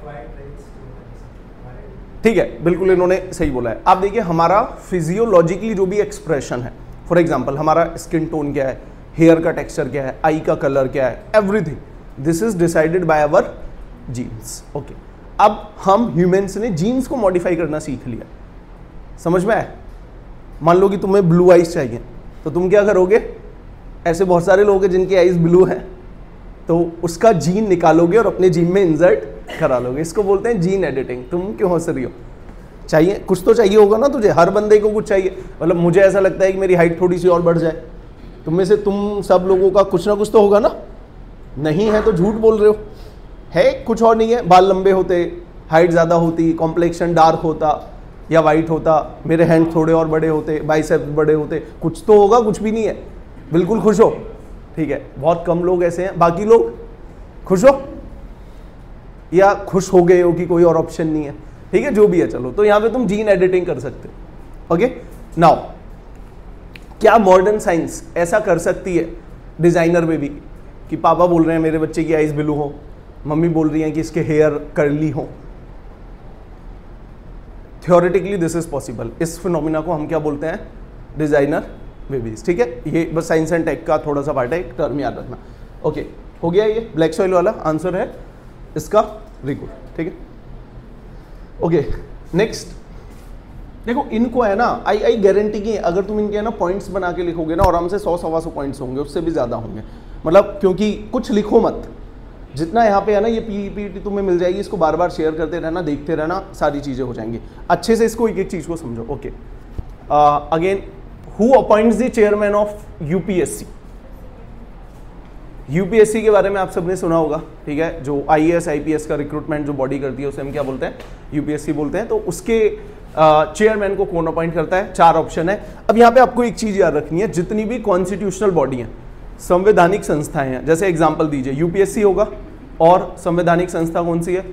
ठीक है, बिल्कुल इन्होंने सही बोला है। आप देखिए, हमारा फिजियोलॉजिकली जो भी एक्सप्रेशन है, फॉर एग्जांपल हमारा स्किन टोन क्या है, हेयर का टेक्सचर क्या है, आई का कलर क्या है, everything this is decided by our genes. Okay, अब हम ह्यूमंस ने जीन्स को मॉडिफाई करना सीख लिया, समझ में आया? मान लो कि तुम्हें ब्लू आइज चाहिए, तो तुम क्या करोगे? ऐसे बहुत सारे लोग हैं जिनकी आइज ब्लू है, तो उसका जीन निकालोगे और अपने जीन में इंसर्ट करा लोगे। इसको बोलते हैं जीन एडिटिंग। तुम क्यों हंस रही हो? चाहिए, कुछ तो चाहिए होगा ना तुझे, हर बंदे को कुछ चाहिए। मतलब मुझे ऐसा लगता है कि मेरी हाइट थोड़ी सी और बढ़ जाए, तुम में से तुम सब लोगों का कुछ ना कुछ तो होगा ना? नहीं है तो झूठ बोल रहे हो। है कुछ और नहीं है, बाल लंबे होते, हाइट ज़्यादा होती, कॉम्प्लेक्शन डार्क होता या वाइट होता, मेरे हैंड थोड़े और बड़े होते, बाइसेप्स बड़े होते, कुछ तो होगा, कुछ भी नहीं है। बिल्कुल खुश हो? ठीक है, बहुत कम लोग ऐसे हैं। बाकी लोग खुश हो या खुश हो गए हो कि कोई और ऑप्शन नहीं है? ठीक है, जो भी है, चलो, तो यहाँ पे तुम जीन एडिटिंग कर सकते हो। ओके, नाउ क्या मॉडर्न साइंस ऐसा कर सकती है डिजाइनर में भी कि पापा बोल रहे हैं मेरे बच्चे की आइज ब्लू हो, मम्मी बोल रही हैं कि इसके हेयर कर्ली हो? Theoretically this is possible. इस फिनोमिना को हम क्या बोलते हैं? Designer babies. ठीक है, ये बस साइंस एंड टेक का थोड़ा सा पार्ट है, एक टर्म याद रखना। ओके, हो गया ये ब्लैक सॉइल वाला आंसर है इसका, वेरी गुड। ठीक है, ओके, नेक्स्ट देखो, इनको है ना, आई गारंटी की अगर तुम इनके है ना पॉइंट्स बना के लिखोगे ना, आराम से 100-125 पॉइंट्स होंगे, उससे भी ज़्यादा होंगे। मतलब क्योंकि कुछ लिखो मत, जितना यहाँ पे है ना ये पीपीटी तुम्हें मिल जाएगी, इसको बार बार शेयर करते रहना, देखते रहना, सारी चीज़ें हो जाएंगी। अच्छे से इसको एक एक चीज़ को समझो। Okay, again, who appoints the chairman of UPSC? UPSC के बारे में आप सबने सुना होगा, ठीक है, जो आईएएस आईपीएस का रिक्रूटमेंट जो बॉडी करती है उसे हम क्या बोलते हैं? यूपीएससी बोलते हैं। तो उसके चेयरमैन को कौन अपॉइंट करता है? 4 ऑप्शन है। अब यहाँ पे आपको एक चीज याद रखनी है, जितनी भी कॉन्स्टिट्यूशनल बॉडी हैं, संवैधानिक संस्थाएं हैं, जैसे एग्जाम्पल दीजिए यूपीएससी होगा, और संवैधानिक संस्था कौन सी है?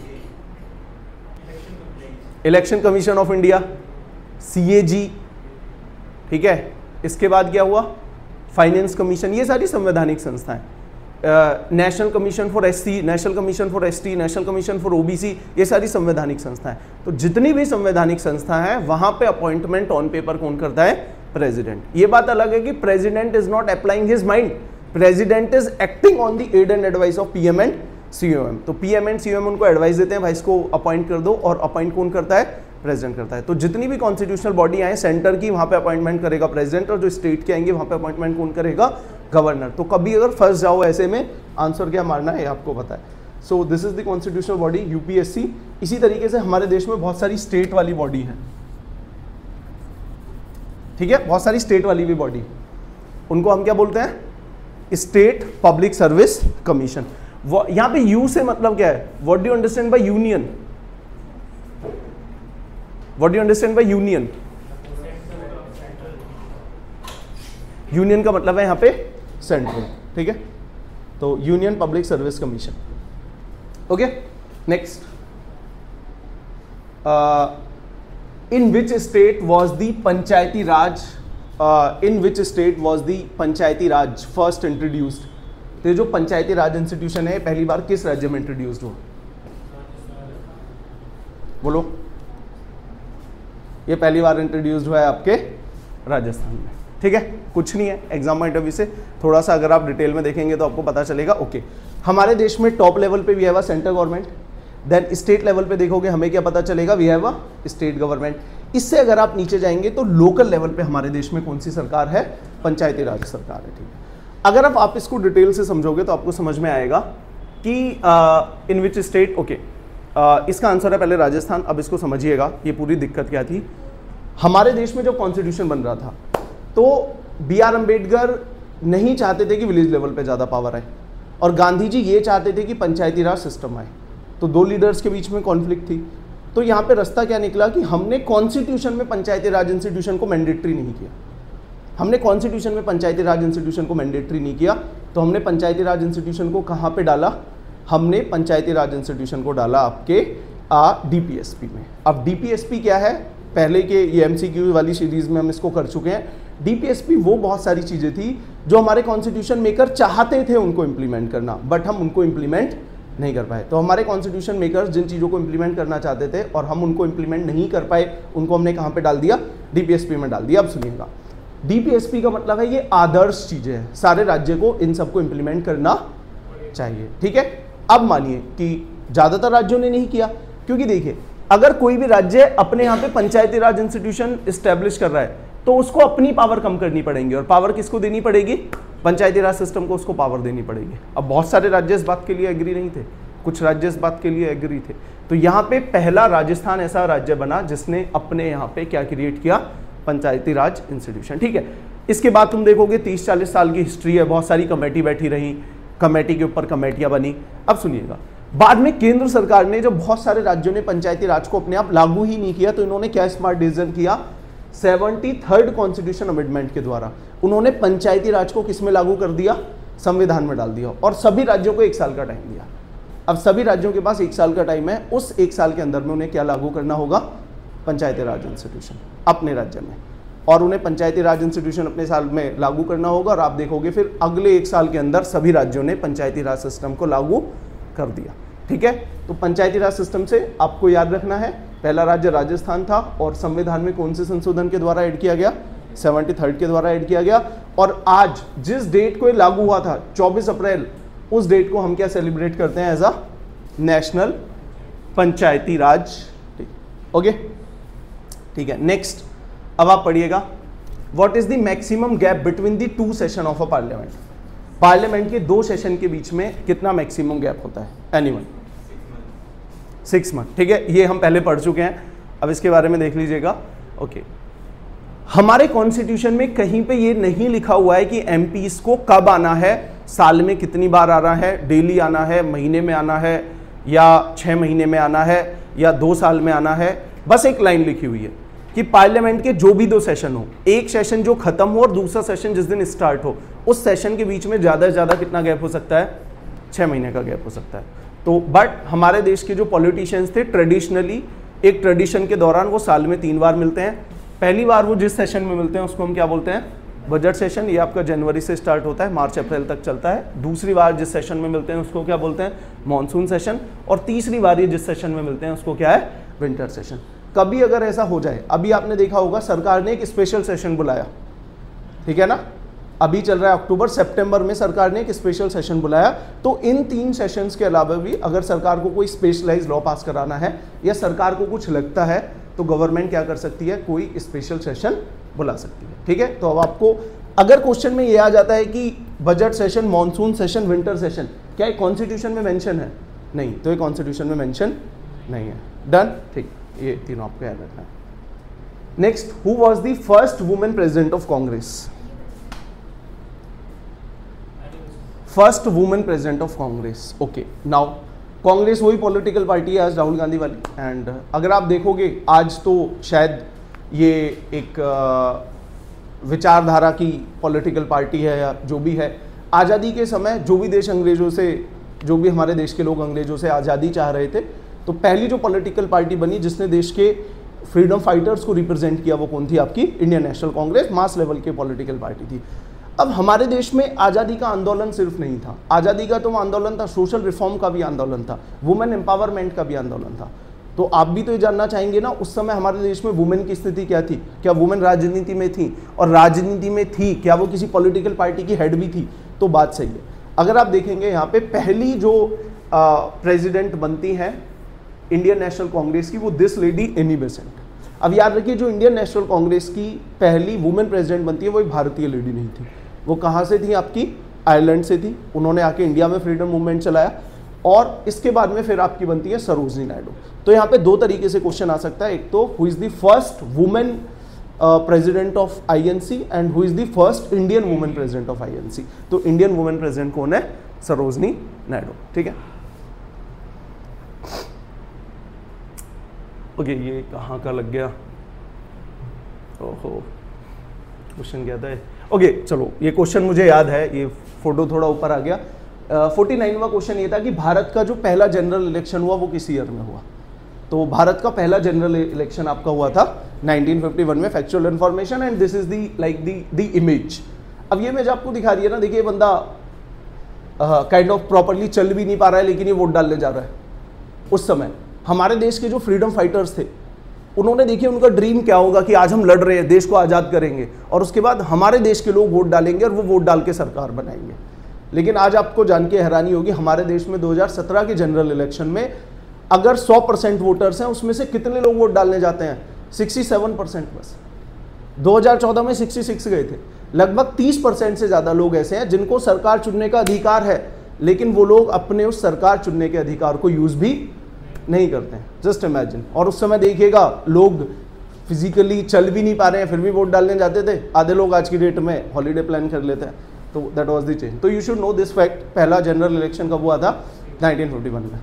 Election commission of India, CAG, ठीक है। इसके बाद क्या हुआ? फाइनेंस कमीशन, ये सारी संवैधानिक संस्थाएं, national commission for SC, national commission for ST, national commission for OBC, ये सारी संवैधानिक संस्थाएं। तो जितनी भी संवैधानिक संस्था है वहां पे अपॉइंटमेंट ऑन पेपर कौन करता है? प्रेसिडेंट। ये बात अलग है कि president is not applying his mind, president is acting on the aid and advice of PM and COM. तो पीएम एंड सीओएम उनको एडवाइस देते हैं भाई इसको अपॉइंट कर दो, और अपॉइंट कौन करता है? प्रेसिडेंट करता है। तो जितनी भी कॉन्स्टिट्यूशनल बॉडी आए सेंटर की, वहां पे अपॉइंटमेंट करेगा प्रेसिडेंट, और जो स्टेट के आएंगे वहां पे अपॉइंटमेंट कौन करेगा? गवर्नर। तो कभी अगर फंस जाओ ऐसे में, आंसर क्या मारना है आपको पता है। So this is the constitutional body UPSC. इसी तरीके से हमारे देश में बहुत सारी स्टेट वाली बॉडी है, ठीक है, बहुत सारी स्टेट वाली भी बॉडी, उनको हम क्या बोलते हैं? State public service commission. यहां पे यू से मतलब क्या है? What do you understand by union? What do you understand by union? Union का मतलब है यहां पे सेंट्रल, ठीक है। तो union public service commission. Okay, next, in which state was the panchayati raj, in which state was the panchayati raj first introduced? तो जो पंचायती राज इंस्टीट्यूशन है पहली बार किस राज्य में इंट्रोड्यूस्ड हुआ? बोलो। ये पहली बार इंट्रोड्यूस्ड हुआ है आपके राजस्थान में, ठीक है। कुछ नहीं है, एग्जाम पॉइंट ऑफ व्यू से थोड़ा सा अगर आप डिटेल में देखेंगे तो आपको पता चलेगा। ओके, हमारे देश में टॉप लेवल पे we have a central government, then state level पे देखोगे हमें क्या पता चलेगा? We have a state government. इससे अगर आप नीचे जाएंगे तो लोकल लेवल पे हमारे देश में कौन सी सरकार है? पंचायती राज सरकार है, ठीक है। अगर आप इसको डिटेल से समझोगे तो आपको समझ में आएगा कि इन विच स्टेट, ओके, इसका आंसर है पहले राजस्थान। अब इसको समझिएगा ये पूरी दिक्कत क्या थी। हमारे देश में जब कॉन्स्टिट्यूशन बन रहा था तो बी आर अम्बेडकर नहीं चाहते थे कि विलेज लेवल पे ज़्यादा पावर आए, और गांधी जी ये चाहते थे कि पंचायती राज सिस्टम आए। तो दो लीडर्स के बीच में कॉन्फ्लिक्ट थी। तो यहाँ पे रास्ता क्या निकला कि हमने कॉन्स्टिट्यूशन में पंचायती राज इंस्टीट्यूशन को मैंडेटरी नहीं किया। हमने कॉन्स्टिट्यूशन में पंचायती राज इंस्टीट्यूशन को मैंडेटरी नहीं किया, तो हमने पंचायती राज इंस्टीट्यूशन को कहाँ पे डाला? हमने पंचायती राज इंस्टीट्यूशन को डाला आपके डीपीएसपी में। अब डीपीएसपी क्या है? पहले के ये एमसीक्यू वाली सीरीज में हम इसको कर चुके हैं। डीपीएसपी वो बहुत सारी चीज़ें थी जो हमारे कॉन्स्टिट्यूशन मेकर चाहते थे उनको इम्प्लीमेंट करना, बट हम उनको इम्प्लीमेंट नहीं कर पाए। तो हमारे कॉन्स्टिट्यूशन मेकर्स जिन चीज़ों को इम्प्लीमेंट करना चाहते थे और हम उनको इम्प्लीमेंट नहीं कर पाए, उनको हमने कहाँ पे डाल दिया? डीपीएसपी में डाल दिया। अब सुनिएगा, डीपीएसपी का मतलब है ये आदर्श चीज़ें हैं, सारे राज्य को इन सबको इम्प्लीमेंट करना चाहिए, ठीक है। अब मानिए कि ज़्यादातर राज्यों ने नहीं किया, क्योंकि देखिए अगर कोई भी राज्य अपने यहाँ पे पंचायती राज इंस्टीट्यूशन इस्टेब्लिश कर रहा है तो उसको अपनी पावर कम करनी पड़ेगी, और पावर किसको देनी पड़ेगी? पंचायती राज सिस्टम को उसको पावर देनी पड़ेगी। अब बहुत सारे राज्य इस बात के लिए एग्री नहीं थे, कुछ राज्य इस बात के लिए एग्री थे। तो यहाँ पे पहला राजस्थान ऐसा राज्य बना जिसने अपने यहाँ पे क्या क्रिएट किया? पंचायती राज इंस्टीट्यूशन, ठीक है। इसके बाद तुम देखोगे 30-40 साल की हिस्ट्री है, बहुत सारी कमेटी बैठी रही, कमेटी के ऊपर कमेटियां बनी। अब सुनिएगा, बाद में केंद्र सरकार ने, जब बहुत सारे राज्यों ने पंचायती राज को अपने आप लागू ही नहीं किया, तो इन्होंने क्या स्मार्ट डिसीजन किया? 73rd कॉन्स्टिट्यूशन अमेंडमेंट के द्वारा उन्होंने पंचायती राज को किस में लागू कर दिया? संविधान में डाल दिया, और सभी राज्यों को 1 साल का टाइम दिया। अब सभी राज्यों के पास 1 साल का टाइम है, उस 1 साल के अंदर में उन्हें क्या लागू करना होगा? पंचायती राज इंस्टीट्यूशन अपने राज्य में, और उन्हें पंचायती राज इंस्टीट्यूशन अपने साल में लागू करना होगा। और आप देखोगे फिर अगले 1 साल के अंदर सभी राज्यों ने पंचायती राज सिस्टम को लागू कर दिया, ठीक है। तो पंचायती राज सिस्टम से आपको याद रखना है, पहला राज्य राजस्थान था, और संविधान में कौन से संशोधन के द्वारा ऐड किया गया? 73rd के द्वारा ऐड किया गया। और आज जिस डेट को ये लागू हुआ था 24 अप्रैल, उस डेट को हम क्या सेलिब्रेट करते हैं? As a national panchayati raj, okay, ठीक है। नेक्स्ट, अब आप पढ़िएगा, what is the maximum gap between the 2 session of a parliament? Parliament के 2 सेशन के बीच में कितना मैक्सिमम गैप होता है? एनीवन? 6 मंथ, ठीक है। ये हम पहले पढ़ चुके हैं, अब इसके बारे में देख लीजिएगा। ओके, हमारे कॉन्स्टिट्यूशन में कहीं पे ये नहीं लिखा हुआ है कि एमपीस को कब आना है, साल में कितनी बार आना है, डेली आना है, महीने में आना है, या 6 महीने में आना है, या 2 साल में आना है। बस एक लाइन लिखी हुई है कि पार्लियामेंट के जो भी 2 सेशन हो, एक सेशन जो खत्म हो और दूसरा सेशन जिस दिन स्टार्ट हो, उस सेशन के बीच में ज़्यादा से ज़्यादा कितना गैप हो सकता है? 6 महीने का गैप हो सकता है। तो बट हमारे देश के जो पॉलिटिशियंस थे, ट्रेडिशनली एक ट्रेडिशन के दौरान वो साल में 3 बार मिलते हैं। पहली बार वो जिस सेशन में मिलते हैं उसको हम क्या बोलते हैं? बजट सेशन ये आपका जनवरी से स्टार्ट होता है, मार्च अप्रैल तक चलता है। दूसरी बार जिस सेशन में मिलते हैं उसको क्या बोलते हैं, मॉनसून सेशन। और तीसरी बार ये जिस सेशन में मिलते हैं उसको क्या है, विंटर सेशन। कभी अगर ऐसा हो जाए, अभी आपने देखा होगा सरकार ने एक स्पेशल सेशन बुलाया, ठीक है ना, अभी चल रहा है अक्टूबर सितंबर में सरकार ने एक स्पेशल सेशन बुलाया। तो इन 3 सेशंस के अलावा भी अगर सरकार को कोई स्पेशलाइज्ड लॉ पास कराना है या सरकार को कुछ लगता है तो गवर्नमेंट क्या कर सकती है, कोई स्पेशल सेशन बुला सकती है, ठीक है। तो अब आपको अगर क्वेश्चन में ये आ जाता है कि budget session, monsoon session, winter session, क्या ये कॉन्स्टिट्यूशन में मेंशन है, नहीं, तो ये कॉन्स्टिट्यूशन में मेंशन नहीं है। डन, ठीक, ये तीनों आपको याद रखना है। Next, who was the first women president of Congress? First women president of Congress. Okay, now Congress वही पॉलिटिकल पार्टी है आज राहुल गांधी वाली। एंड अगर आप देखोगे आज तो शायद ये एक विचारधारा की पॉलिटिकल पार्टी है या जो भी है। आज़ादी के समय जो भी देश अंग्रेजों से, जो भी हमारे देश के लोग अंग्रेजों से आज़ादी चाह रहे थे, तो पहली जो पॉलिटिकल पार्टी बनी जिसने देश के फ्रीडम फाइटर्स को रिप्रेजेंट किया वो कौन थी, आपकी Indian National Congress. Mass level की पॉलिटिकल पार्टी थी। अब हमारे देश में आज़ादी का आंदोलन सिर्फ नहीं था, आज़ादी का तो आंदोलन था, सोशल रिफॉर्म का भी आंदोलन था, वुमेन एम्पावरमेंट का भी आंदोलन था। तो आप भी तो ये जानना चाहेंगे ना, उस समय हमारे देश में वुमेन की स्थिति क्या थी, क्या वुमेन राजनीति में थी, और राजनीति में थी क्या वो किसी पॉलिटिकल पार्टी की हेड भी थी? तो बात सही है। अगर आप देखेंगे यहाँ पे पहली जो प्रेसिडेंट बनती हैं इंडियन नेशनल कांग्रेस की, वो दिस लेडी एनी बेसेंट। अब याद रखिए, जो इंडियन नेशनल कांग्रेस की पहली वुमेन प्रेसिडेंट बनती है वो एक भारतीय लेडी नहीं थी, वो कहाँ से थी, आपकी आयरलैंड से थी। उन्होंने आके इंडिया में फ्रीडम मूवमेंट चलाया और इसके बाद में फिर आपकी बनती है सरोजनी नायडू। तो यहाँ पे 2 तरीके से क्वेश्चन आ सकता है, एक तो who is the first women president of INC and who is the first Indian women president of INC. तो इंडियन वुमेन प्रेसिडेंट कौन है, सरोजनी नायडू, ठीक है। ओके, ये कहाँ का लग गया, ओहो क्वेश्चन क्या था। ओके चलो, ये क्वेश्चन मुझे याद है, ये फोटो थोड़ा ऊपर आ गया। 49वां क्वेश्चन ये था कि भारत का जो पहला जनरल इलेक्शन हुआ वो किस ईयर में हुआ। तो भारत का पहला जनरल इलेक्शन आपका हुआ था 1951 में। Factual information and this is the image. अब ये इमेज आपको दिखा रही है ना, देखिए बंदा काइंड ऑफ प्रॉपरली चल भी नहीं पा रहा है लेकिन ये वोट डालने जा रहा है। उस समय हमारे देश के जो फ्रीडम फाइटर्स थे उन्होंने, देखिए उनका ड्रीम क्या होगा कि आज हम लड़ रहे हैं, देश को आज़ाद करेंगे और उसके बाद हमारे देश के लोग वोट डालेंगे और वो वोट डाल के सरकार बनाएंगे। लेकिन आज आपको जान के हैरानी होगी, हमारे देश में 2017 के जनरल इलेक्शन में अगर 100% वोटर्स हैं उसमें से कितने लोग वोट डालने जाते हैं, 67% बस। 2014 में 66 गए थे। लगभग 30% से ज़्यादा लोग ऐसे हैं जिनको सरकार चुनने का अधिकार है लेकिन वो लोग अपने उस सरकार चुनने के अधिकार को यूज़ भी नहीं करते हैं। Just imagine. और उस समय देखिएगा लोग फिजिकली चल भी नहीं पा रहे हैं फिर भी वोट डालने जाते थे। आधे लोग आज की डेट में हॉलीडे प्लान कर लेते हैं। तो दैट वाज द चेंज। तो you should know this fact. पहला जनरल इलेक्शन कब हुआ था, 1951 में।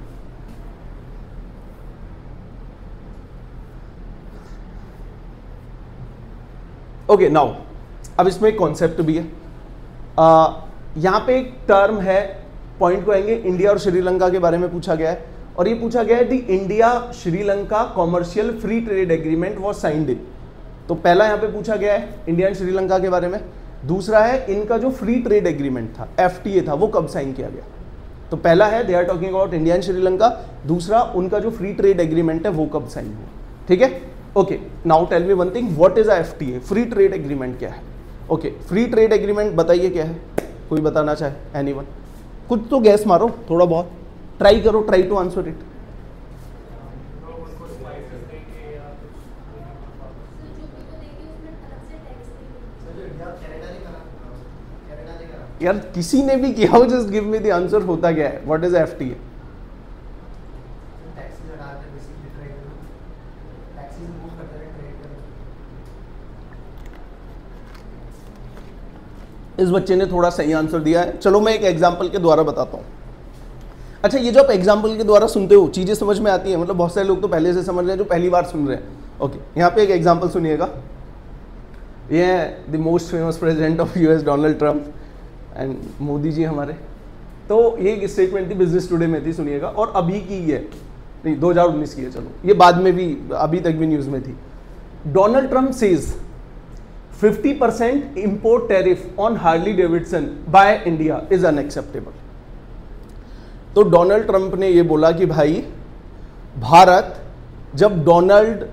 ओके नाउ अब इसमें एक कॉन्सेप्ट भी है। यहां पे एक टर्म है, पॉइंट को आएंगे, इंडिया और श्रीलंका के बारे में पूछा गया है और ये पूछा गया है the India Sri Lanka commercial free trade agreement was signed in. तो पहला यहां पे पूछा गया है इंडिया एंड श्रीलंका के बारे में। दूसरा है इनका जो फ्री ट्रेड एग्रीमेंट था, FTA था, वो कब साइन किया गया। तो पहला है they are talking about India and Sri Lanka, दूसरा उनका जो फ्री ट्रेड एग्रीमेंट है वो कब साइन हुआ। ठीक है, okay now tell me one thing, what is a FTA, free trade agreement क्या है। ओके फ्री ट्रेड एग्रीमेंट बताइए क्या है, कोई बताना चाहे, एनीवन, कुछ तो गैस मारो, थोड़ा बहुत ट्राई करो, ट्राई टू आंसर इट। यार किसी ने भी किया हो, just give me the answer, होता क्या है, व्हाट इज FTA। इस बच्चे ने थोड़ा सही आंसर दिया है। चलो मैं एक एग्जांपल के द्वारा बताता हूँ। अच्छा ये जो आप एग्जांपल के द्वारा सुनते हो चीजें समझ में आती है, मतलब बहुत सारे लोग तो पहले से समझ रहे हैं जो पहली बार सुन रहे हैं। ओके यहाँ पे एक एग्जांपल सुनिएगा। ये है the most famous president of US Donald Trump and Modi ji हमारे। तो ये एक स्टेटमेंट थी, बिजनेस टुडे में थी, सुनिएगा। और अभी की है, नहीं 2019 की है, चलो ये बाद में भी, अभी तक भी न्यूज में थी। Donald Trump says 50% import tariff on Harley Davidson by India is unacceptable. तो डोनाल्ड ट्रंप ने ये बोला कि भाई भारत जब डोनाल्ड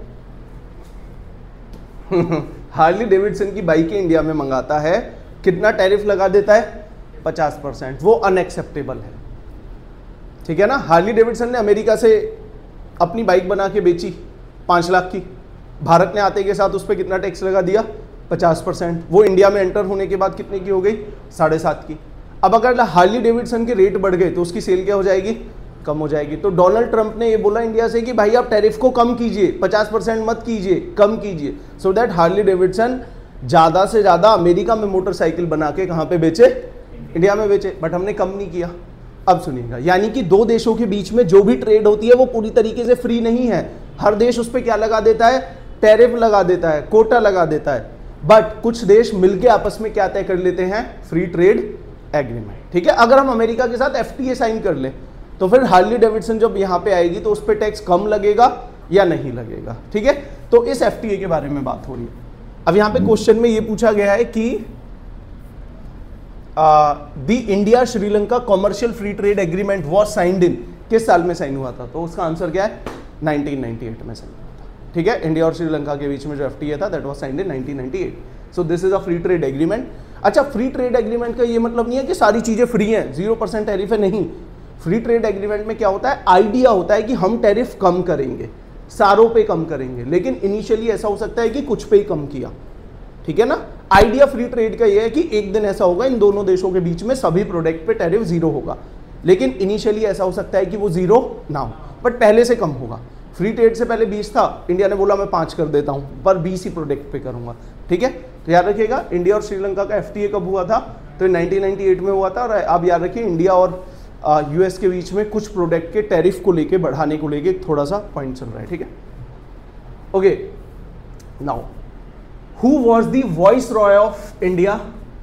हार्ली डेविडसन की बाइकें इंडिया में मंगाता है कितना टैरिफ लगा देता है 50%, वो अनएक्सेप्टेबल है। ठीक है ना। हार्ली डेविडसन ने अमेरिका से अपनी बाइक बना के बेची 5 लाख की, भारत ने आते के साथ उस पर कितना टैक्स लगा दिया 50%, वो इंडिया में एंटर होने के बाद कितने की हो गई 7.5 की। अब अगर हार्ली डेविडसन के रेट बढ़ गए तो उसकी सेल क्या हो जाएगी, कम हो जाएगी। तो डोनाल्ड ट्रंप ने ये बोला इंडिया से कि भाई आप टैरिफ को कम कीजिए, 50% मत कीजिए, कम कीजिए, सो दैट हार्ली डेविडसन ज़्यादा से ज़्यादा अमेरिका में मोटरसाइकिल बना के कहाँ पे बेचे, इंडिया में बेचे। बट हमने कम नहीं किया। अब सुनिएगा, यानी कि दो देशों के बीच में जो भी ट्रेड होती है वो पूरी तरीके से फ्री नहीं है। हर देश उस पर क्या लगा देता है, टैरिफ लगा देता है, कोटा लगा देता है। बट कुछ देश मिलके आपस में क्या तय कर लेते हैं, फ्री ट्रेड एग्रीमेंट। ठीक है। अगर हम अमेरिका के साथ FTA साइन कर लें तो फिर हार्ली डेविडसन जब यहां पे आएगी तो उस पर टैक्स कम लगेगा या नहीं लगेगा। ठीक है। तो इस FTA के बारे में बात हो रही है। अब यहां पे क्वेश्चन में ये पूछा गया है कि the India Sri Lanka commercial free trade agreement was signed in, किस साल में साइन हुआ था? तो उसका आंसर क्या है, 1998 में साइन हुआ था। ठीक है। इंडिया और श्रीलंका के बीच में जो FTA था that was signed in 1998। So this is a free trade agreement. अच्छा, फ्री ट्रेड एग्रीमेंट का ये मतलब नहीं है कि सारी चीजें फ्री हैं, 0% टैरिफ है, नहीं। फ्री ट्रेड एग्रीमेंट में क्या होता है, आइडिया होता है कि हम टैरिफ कम करेंगे, सारों पे कम करेंगे, लेकिन इनिशियली ऐसा हो सकता है कि कुछ पे ही कम किया। ठीक है ना। आइडिया फ्री ट्रेड का ये है कि एक दिन ऐसा होगा इन दोनों देशों के बीच में सभी प्रोडक्ट पे टैरिफ 0 होगा, लेकिन इनिशियली ऐसा हो सकता है कि वो 0 ना हो, बट पहले से कम होगा। फ्री ट्रेड से पहले 20 था, इंडिया ने बोला मैं 5 कर देता हूं, पर 20 ही प्रोडक्ट पे करूंगा। ठीक है। तो याद रखिएगा, इंडिया और श्रीलंका का FTA कब हुआ था, तो 1998 में हुआ था। और आप याद रखिए इंडिया और US के बीच में कुछ प्रोडक्ट के टैरिफ को लेके, बढ़ाने को लेके थोड़ा सा पॉइंट चल रहा है। ठीक है। Okay, now who was the viceroy of India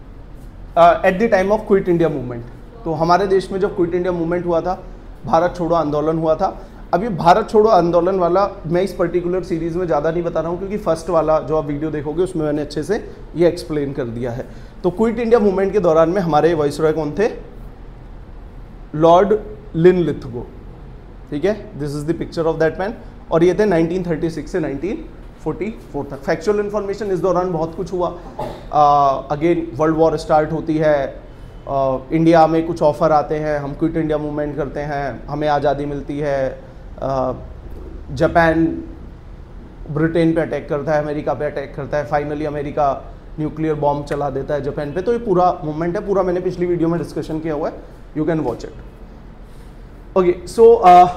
at the time of quit India movement? तो हमारे देश में जब क्विट इंडिया मूवमेंट हुआ था, भारत छोड़ो आंदोलन हुआ था। अब ये भारत छोड़ो आंदोलन वाला मैं इस पर्टिकुलर सीरीज में ज़्यादा नहीं बता रहा हूँ, क्योंकि फर्स्ट वाला जो आप वीडियो देखोगे उसमें मैंने अच्छे से ये एक्सप्लेन कर दिया है। तो क्विट इंडिया मूवमेंट के दौरान में हमारे वाइसरॉय कौन थे, लॉर्ड लिनलिथगो। ठीक है। This is the picture of that man. और ये थे 1936 से 1944 तक। फैक्चुअल इन्फॉर्मेशन, इस दौरान बहुत कुछ हुआ। अगेन वर्ल्ड वॉर स्टार्ट होती है, इंडिया में कुछ ऑफर आते हैं, हम क्विट इंडिया मूवमेंट करते हैं, हमें आज़ादी मिलती है। जापान ब्रिटेन पे अटैक करता है, अमेरिका पे अटैक करता है, फाइनली अमेरिका न्यूक्लियर बॉम्ब चला देता है जापान पे। तो ये पूरा मूवमेंट है, पूरा मैंने पिछली वीडियो में डिस्कशन किया हुआ है, you can watch it. Okay, so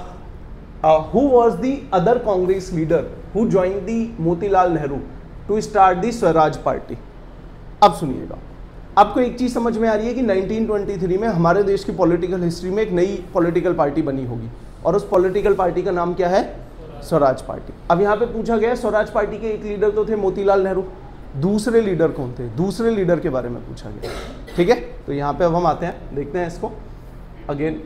who was the other Congress leader who joined the Motilal Nehru to start the Swaraj party? अब सुनिएगा, आपको एक चीज समझ में आ रही है कि 1923 में हमारे देश की पॉलिटिकल हिस्ट्री में एक नई पॉलिटिकल पार्टी बनी होगी, और उस पॉलिटिकल पार्टी का नाम क्या है, स्वराज पार्टी। अब यहाँ पे पूछा गया स्वराज पार्टी के एक लीडर तो थे मोतीलाल नेहरू, दूसरे लीडर कौन थे, दूसरे लीडर के बारे में पूछा गया। ठीक है। तो यहाँ पे अब हम आते हैं, देखते हैं इसको अगेन।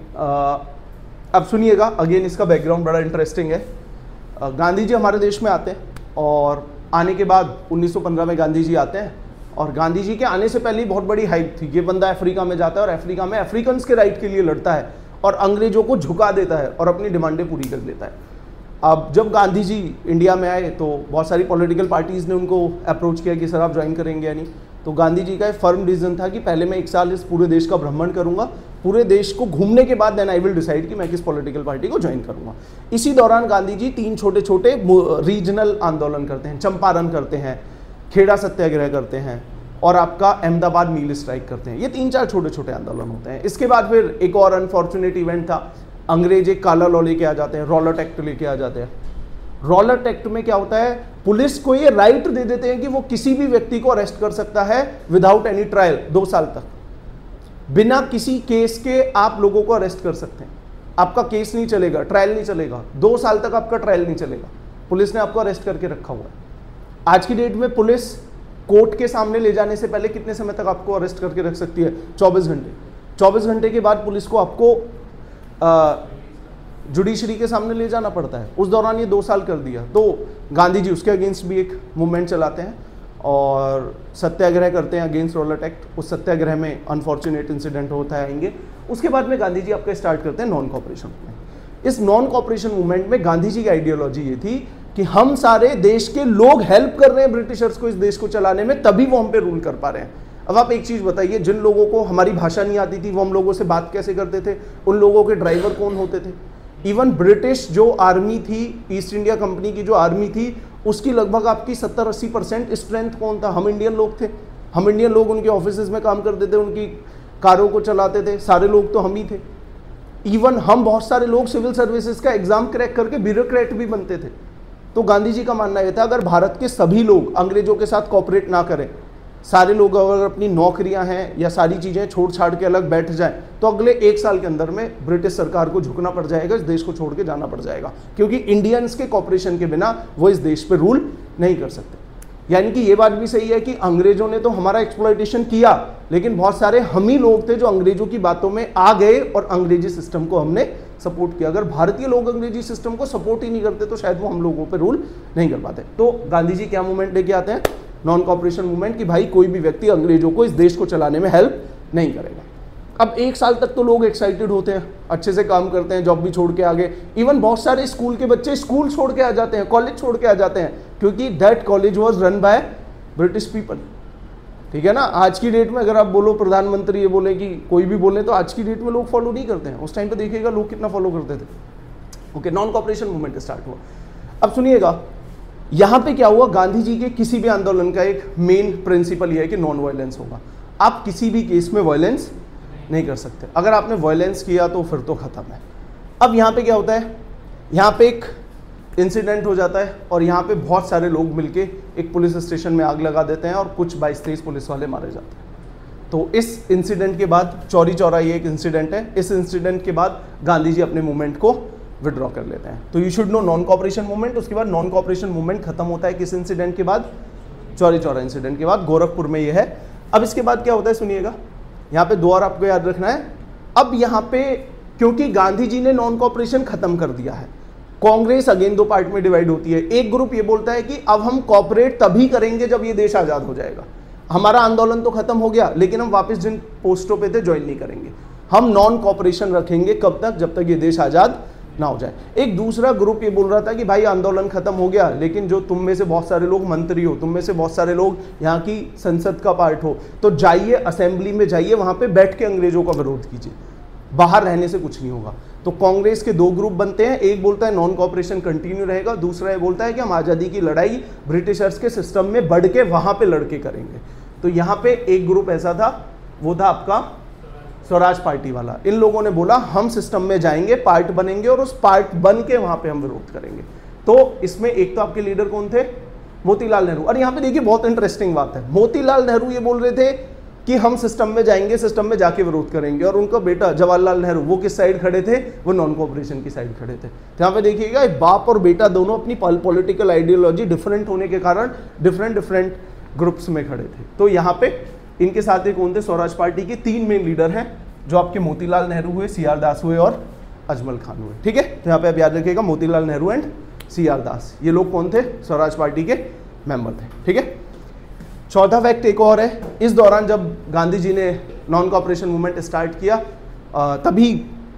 अब सुनिएगा, अगेन इसका बैकग्राउंड बड़ा इंटरेस्टिंग है। गांधी जी हमारे देश में आते हैं, और आने के बाद 1915 में गांधी जी आते हैं, और गांधी जी के आने से पहले ही बहुत बड़ी हाइप थी, ये बंदा अफ्रीका में जाता है और अफ्रीका में अफ्रीकन्स के राइट के लिए लड़ता है और अंग्रेजों को झुका देता है और अपनी डिमांडें पूरी कर लेता है। अब जब गांधी जी इंडिया में आए तो बहुत सारी पॉलिटिकल पार्टीज़ ने उनको अप्रोच किया कि सर आप ज्वाइन करेंगे या नहीं। तो गांधी जी का एक फर्म डिसीजन था कि पहले मैं 1 साल इस पूरे देश का भ्रमण करूंगा, पूरे देश को घूमने के बाद देन आई विल डिसाइड कि मैं किस पॉलिटिकल पार्टी को ज्वाइन करूंगा। इसी दौरान गांधी जी 3 छोटे छोटे रीजनल आंदोलन करते हैं, चंपारण करते हैं, खेड़ा सत्याग्रह करते हैं, और आपका अहमदाबाद मील स्ट्राइक करते हैं। ये 3-4 छोटे छोटे आंदोलन होते हैं। इसके बाद फिर एक और अनफॉर्चुनेट इवेंट था, अंग्रेज एक काला लॉ लेके आ जाते हैं, रॉलट एक्ट लेके आ जाते हैं। रॉलट एक्ट में क्या होता है, पुलिस को ये राइट दे देते हैं कि वो किसी भी व्यक्ति को अरेस्ट कर सकता है विदाउट एनी ट्रायल, 2 साल तक बिना किसी केस के आप लोगों को अरेस्ट कर सकते हैं। आपका केस नहीं चलेगा, ट्रायल नहीं चलेगा, 2 साल तक आपका ट्रायल नहीं चलेगा, पुलिस ने आपको अरेस्ट करके रखा हुआ है। आज की डेट में पुलिस कोर्ट के सामने ले जाने से पहले कितने समय तक आपको अरेस्ट करके रख सकती है, 24 घंटे। 24 घंटे के बाद पुलिस को आपको जुडिशरी के सामने ले जाना पड़ता है। उस दौरान ये 2 साल कर दिया। तो गांधी जी उसके अगेंस्ट भी एक मूवमेंट चलाते हैं, और सत्याग्रह करते हैं अगेंस्ट रॉलेट एक्ट। उस सत्याग्रह में अनफॉर्चुनेट इंसिडेंट होता है आएंगे। उसके बाद में गांधी जी आपका स्टार्ट करते हैं नॉन कॉपरेशन मूवमेंट। इस नॉन कॉपरेशन मूवमेंट में गांधी जी की आइडियोलॉजी ये थी कि हम सारे देश के लोग हेल्प कर रहे हैं ब्रिटिशर्स को इस देश को चलाने में, तभी वो हम पे रूल कर पा रहे हैं। अब आप एक चीज बताइए, जिन लोगों को हमारी भाषा नहीं आती थी वो हम लोगों से बात कैसे करते थे? उन लोगों के ड्राइवर कौन होते थे? इवन ब्रिटिश जो आर्मी थी, ईस्ट इंडिया कंपनी की जो आर्मी थी, उसकी लगभग आपकी 70-80% स्ट्रेंथ कौन था? हम इंडियन लोग थे। हम इंडियन लोग उनके ऑफिसेज में काम करते थे, उनकी कारों को चलाते थे, सारे लोग तो हम ही थे। इवन हम बहुत सारे लोग सिविल सर्विसेज का एग्जाम क्रैक करके ब्यूरोक्रेट भी बनते थे। तो गांधी जी का मानना यह था अगर भारत के सभी लोग अंग्रेजों के साथ कॉपरेट ना करें, सारे लोग अगर अपनी नौकरियां हैं या सारी चीजें छोड़ छाड़ के अलग बैठ जाएं, तो अगले 1 साल के अंदर में ब्रिटिश सरकार को झुकना पड़ जाएगा, इस देश को छोड़ के जाना पड़ जाएगा, क्योंकि इंडियंस के कॉपरेशन के बिना वो इस देश पे रूल नहीं कर सकते। यानी कि ये बात भी सही है कि अंग्रेजों ने तो हमारा एक्सप्लॉयटेशन किया, लेकिन बहुत सारे हम ही लोग थे जो अंग्रेजों की बातों में आ गए और अंग्रेजी सिस्टम को हमने सपोर्ट किया। अगर भारतीय लोग अंग्रेजी सिस्टम को सपोर्ट ही नहीं करते तो शायद वो हम लोगों पे रूल नहीं कर पाते। तो गांधी जी क्या मूवमेंट लेके आते हैं? नॉन कॉपरेशन मूवमेंट, कि भाई कोई भी व्यक्ति अंग्रेजों को इस देश को चलाने में हेल्प नहीं करेगा। अब 1 साल तक तो लोग एक्साइटेड होते हैं, अच्छे से काम करते हैं, जॉब भी छोड़ के आगे। इवन बहुत सारे स्कूल के बच्चे स्कूल छोड़ के आ जाते हैं, कॉलेज छोड़ के आ जाते हैं, क्योंकि that college was run by British people. ठीक है ना? आज की डेट में अगर आप बोलो प्रधानमंत्री ये बोले कि कोई भी बोले, तो आज की डेट में लोग फॉलो नहीं करते हैं। उस टाइम पे देखिएगा लोग कितना फॉलो करते थे। Okay, non cooperation movement start हुआ। अब सुनिएगा, यहां पे क्या हुआ? गांधी जी के किसी भी आंदोलन का एक मेन प्रिंसिपल यह है कि नॉन वायलेंस होगा। आप किसी भी केस में वायलेंस नहीं कर सकते। अगर आपने वायलेंस किया तो फिर तो खत्म है। अब यहां पे क्या होता है? यहां पे एक इंसिडेंट हो जाता है और यहां पे बहुत सारे लोग मिलके एक पुलिस स्टेशन में आग लगा देते हैं और कुछ 22-23 पुलिस वाले मारे जाते हैं। तो इस इंसिडेंट के बाद, चौरी चौरा ये एक इंसिडेंट है, इस इंसिडेंट के बाद गांधी जी अपने मूवमेंट को विड्रॉ कर लेते हैं। तो you should know non cooperation movement. उसके बाद नॉन कॉपरेशन मूवमेंट खत्म होता है किस इंसिडेंट के बाद? चौरी चौरा इंसिडेंट के बाद, गोरखपुर में ये है। अब इसके बाद क्या होता है सुनिएगा, यहाँ पे 2 और आपको याद रखना है। अब यहाँ पे क्योंकि गांधी जी ने नॉन कॉपरेशन खत्म कर दिया है, कांग्रेस अगेन 2 पार्ट में डिवाइड होती है। एक ग्रुप ये बोलता है कि अब हम कॉपरेट तभी करेंगे जब ये देश आजाद हो जाएगा। हमारा आंदोलन तो खत्म हो गया, लेकिन हम वापस जिन पोस्टों पे थे ज्वाइन नहीं करेंगे, हम नॉन कॉपरेशन रखेंगे। कब तक? जब तक ये देश आजाद ना हो जाए। एक दूसरा ग्रुप ये बोल रहा था कि भाई आंदोलन खत्म हो गया, लेकिन जो तुम में से बहुत सारे लोग मंत्री हो, तुम में से बहुत सारे लोग यहाँ की संसद का पार्ट हो, तो जाइए असेंबली में जाइए, वहां पे बैठ के अंग्रेजों का विरोध कीजिए, बाहर रहने से कुछ नहीं होगा। तो कांग्रेस के 2 ग्रुप बनते हैं। एक बोलता है नॉन कॉपरेशन कंटिन्यू रहेगा, दूसरा ये बोलता है कि हम आज़ादी की लड़ाई ब्रिटिशर्स के सिस्टम में बढ़ के वहां पे लड़के करेंगे। तो यहाँ पे एक ग्रुप ऐसा था, वो था आपका स्वराज पार्टी वाला। इन लोगों ने बोला हम सिस्टम में जाएंगे, पार्ट बनेंगे और उस पार्ट बन के वहां पे हम विरोध करेंगे। तो इसमें एक तो आपके लीडर कौन थे? मोतीलाल नेहरू। और यहाँ पे देखिए बहुत इंटरेस्टिंग बात है, मोतीलाल नेहरू ये बोल रहे थे कि हम सिस्टम में जाएंगे, सिस्टम में जाके विरोध करेंगे, और उनका बेटा जवाहरलाल नेहरू वो किस साइड खड़े थे? वो नॉन कॉपरेशन की साइड खड़े थे। तो यहाँ पे देखिएगा बाप और बेटा दोनों अपनी पॉलिटिकल आइडियोलॉजी डिफरेंट होने के कारण डिफरेंट ग्रुप्स में खड़े थे। तो यहाँ पे इनके साथ एक कौन थे? स्वराज पार्टी के 3 मेन लीडर हैं, जो आपके मोतीलाल नेहरू हुए, CR दास हुए और अजमल खान हुए। ठीक है, तो यहाँ पे आप याद रखिएगा मोतीलाल नेहरू एंड CR दास, ये लोग कौन थे? स्वराज पार्टी के मेंबर थे। ठीक है, चौथा फैक्ट एक और है। इस दौरान जब गांधी जी ने नॉन कॉपरेशन मूवमेंट स्टार्ट किया, तभी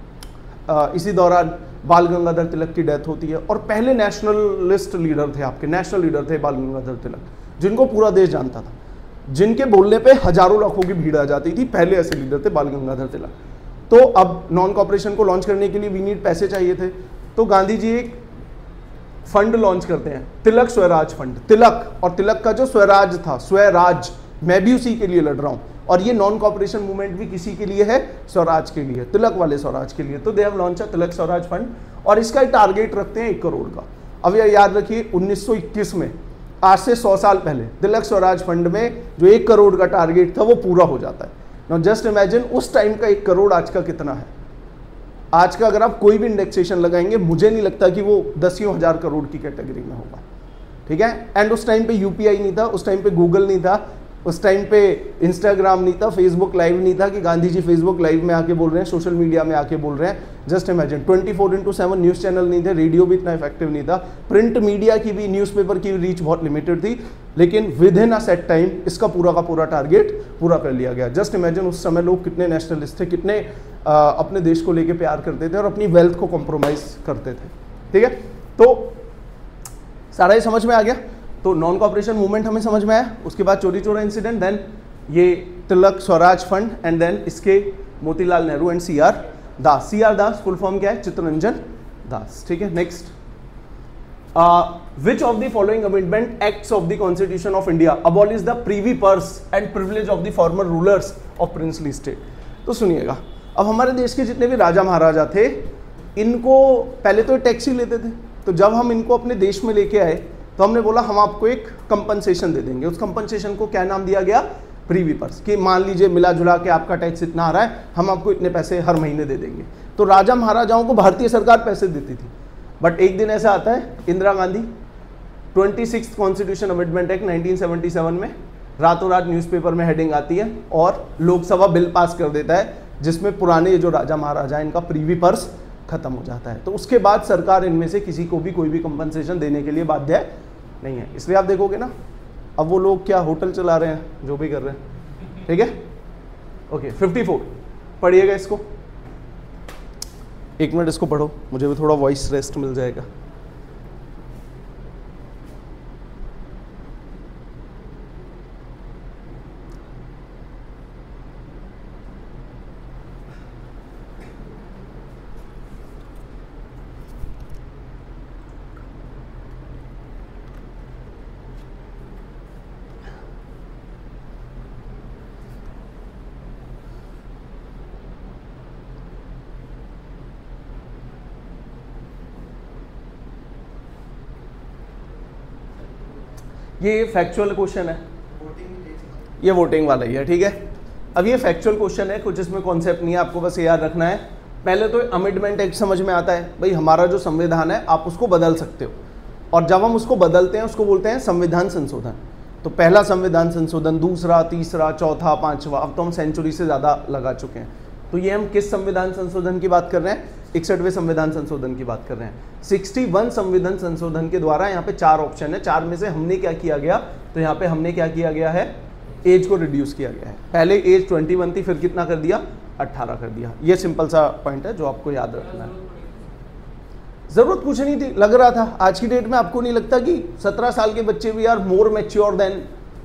इसी दौरान बाल गंगाधर तिलक की डेथ होती है। और पहले नेशनलिस्ट लीडर थे, आपके नेशनल लीडर थे बाल गंगाधर तिलक, जिनको पूरा देश जानता था, जिनके बोलने पे हजारों लाखों की भीड़ आ जाती थी। पहले ऐसे लीडर थे बाल गंगाधर तिलक। तो अब नॉन कॉपरेशन को लॉन्च करने के लिए वी नीड पैसे चाहिए थे, तो गांधी जी एक फंड लॉन्च करते हैं, तिलक स्वराज फंड। तिलक और तिलक का जो स्वराज था, स्वराज, मैं भी उसी के लिए लड़ रहा हूं। और ये नॉन कॉपरेशन मूवमेंट भी किसी के लिए है? स्वराज के लिए, तिलक वाले स्वराज के लिए। तो they have launch a Tilak Swaraj fund, और इसका टारगेट रखते हैं 1 करोड़ का। अब ये याद रखिए 1921 में, आज से 100 साल पहले, तिलक स्वराज फंड में जो 1 करोड़ का टारगेट था वो पूरा हो जाता है। नाउ जस्ट इमेजिन उस टाइम का 1 करोड़ आज का कितना है। आज का अगर आप कोई भी इंडेक्सेशन लगाएंगे, मुझे नहीं लगता कि वो 10,000 करोड़ की कैटेगरी में होगा। ठीक है, एंड उस टाइम पे UPI नहीं था, उस टाइम पे गूगल नहीं था, उस टाइम पे इंस्टाग्राम नहीं था, फेसबुक लाइव नहीं था कि गांधी जी फेसबुक लाइव में आके बोल रहे हैं, सोशल मीडिया में आके बोल रहे हैं। जस्ट इमेजिन 24/7 न्यूज़ चैनल नहीं थे, रेडियो भी इतना इफेक्टिव नहीं था, प्रिंट मीडिया की भी, न्यूज़पेपर की रीच बहुत लिमिटेड थी, लेकिन within a set time इसका पूरा का पूरा टारगेट पूरा कर लिया गया। जस्ट इमेजिन उस समय लोग कितने नेशनलिस्ट थे, कितने अपने देश को लेके प्यार करते थे और अपनी वेल्थ को कॉम्प्रोमाइज करते थे। ठीक है, तो सारा ये समझ में आ गया। तो नॉन कॉपरेशन मूवमेंट हमें समझ में आया, उसके बाद चोरी चोरा इंसिडेंट, देन ये Tilak Swaraj fund, and then इसके Motilal Nehru and CR Das. CR Das full form क्या है? चित्तरंजन दास। ठीक है, next, which of the following amendment acts of the constitution of India abolish the privy purse and privilege of the former rulers of princely state? तो सुनिएगा, अब हमारे देश के जितने भी राजा महाराजा थे, इनको पहले तो टैक्स ही लेते थे, तो जब हम इनको अपने देश में लेके आए तो हमने बोला हम आपको एक कंपनसेशन दे देंगे। उस कंपनसेशन को क्या नाम दिया गया? Privy purse. कि मान लीजिए मिला जुला के आपका टैक्स इतना आ रहा है, हम आपको इतने पैसे हर महीने दे देंगे। तो राजा महाराजाओं को भारतीय सरकार पैसे देती थी, बट एक दिन ऐसा आता है, Indira Gandhi 26th constitution amendment act 1977 में रातों रात न्यूज़पेपर में हेडिंग आती है और लोकसभा बिल पास कर देता है, जिसमें पुराने जो राजा महाराजा इनका प्रीवी पर्स खत्म हो जाता है। तो उसके बाद सरकार इनमें से किसी को भी कोई भी कंपनसेशन देने के लिए बाध्य नहीं है। इसलिए आप देखोगे ना, अब वो लोग क्या होटल चला रहे हैं, जो भी कर रहे हैं। ठीक है, ओके, 54 पढ़िएगा इसको, एक मिनट इसको पढ़ो, मुझे भी थोड़ा वॉइस रेस्ट मिल जाएगा। ये फैक्चुअल क्वेश्चन है, ये वोटिंग वाला ही है। ठीक है, अब ये फैक्चुअल क्वेश्चन है, कुछ इसमें कॉन्सेप्ट नहीं है, आपको बस याद रखना है। पहले तो अमेंडमेंट एक्ट समझ में आता है, भाई हमारा जो संविधान है आप उसको बदल सकते हो, और जब हम उसको बदलते हैं उसको बोलते हैं संविधान संशोधन। तो पहला संविधान संशोधन, दूसरा, तीसरा, चौथा, पांचवा, अब तो हम सेंचुरी से ज़्यादा लगा चुके हैं। तो ये हम किस संविधान संशोधन की बात कर रहे हैं? 61वें संविधान संशोधन की बात कर रहे हैं। 61 संविधान संशोधन के द्वारा यहाँ पे 4 ऑप्शन है, 4 में से हमने क्या किया गया? तो यहाँ पे हमने क्या किया गया है? एज को रिड्यूस किया गया है। पहले एज 21 थी, फिर कितना कर दिया? 18 कर दिया। ये सिंपल सा पॉइंट है जो आपको याद रखना है। जरूरत कुछ नहीं थी, लग रहा था। आज की डेट में आपको नहीं लगता कि 17 साल के बच्चे भी आर मोर मैच्योर देन,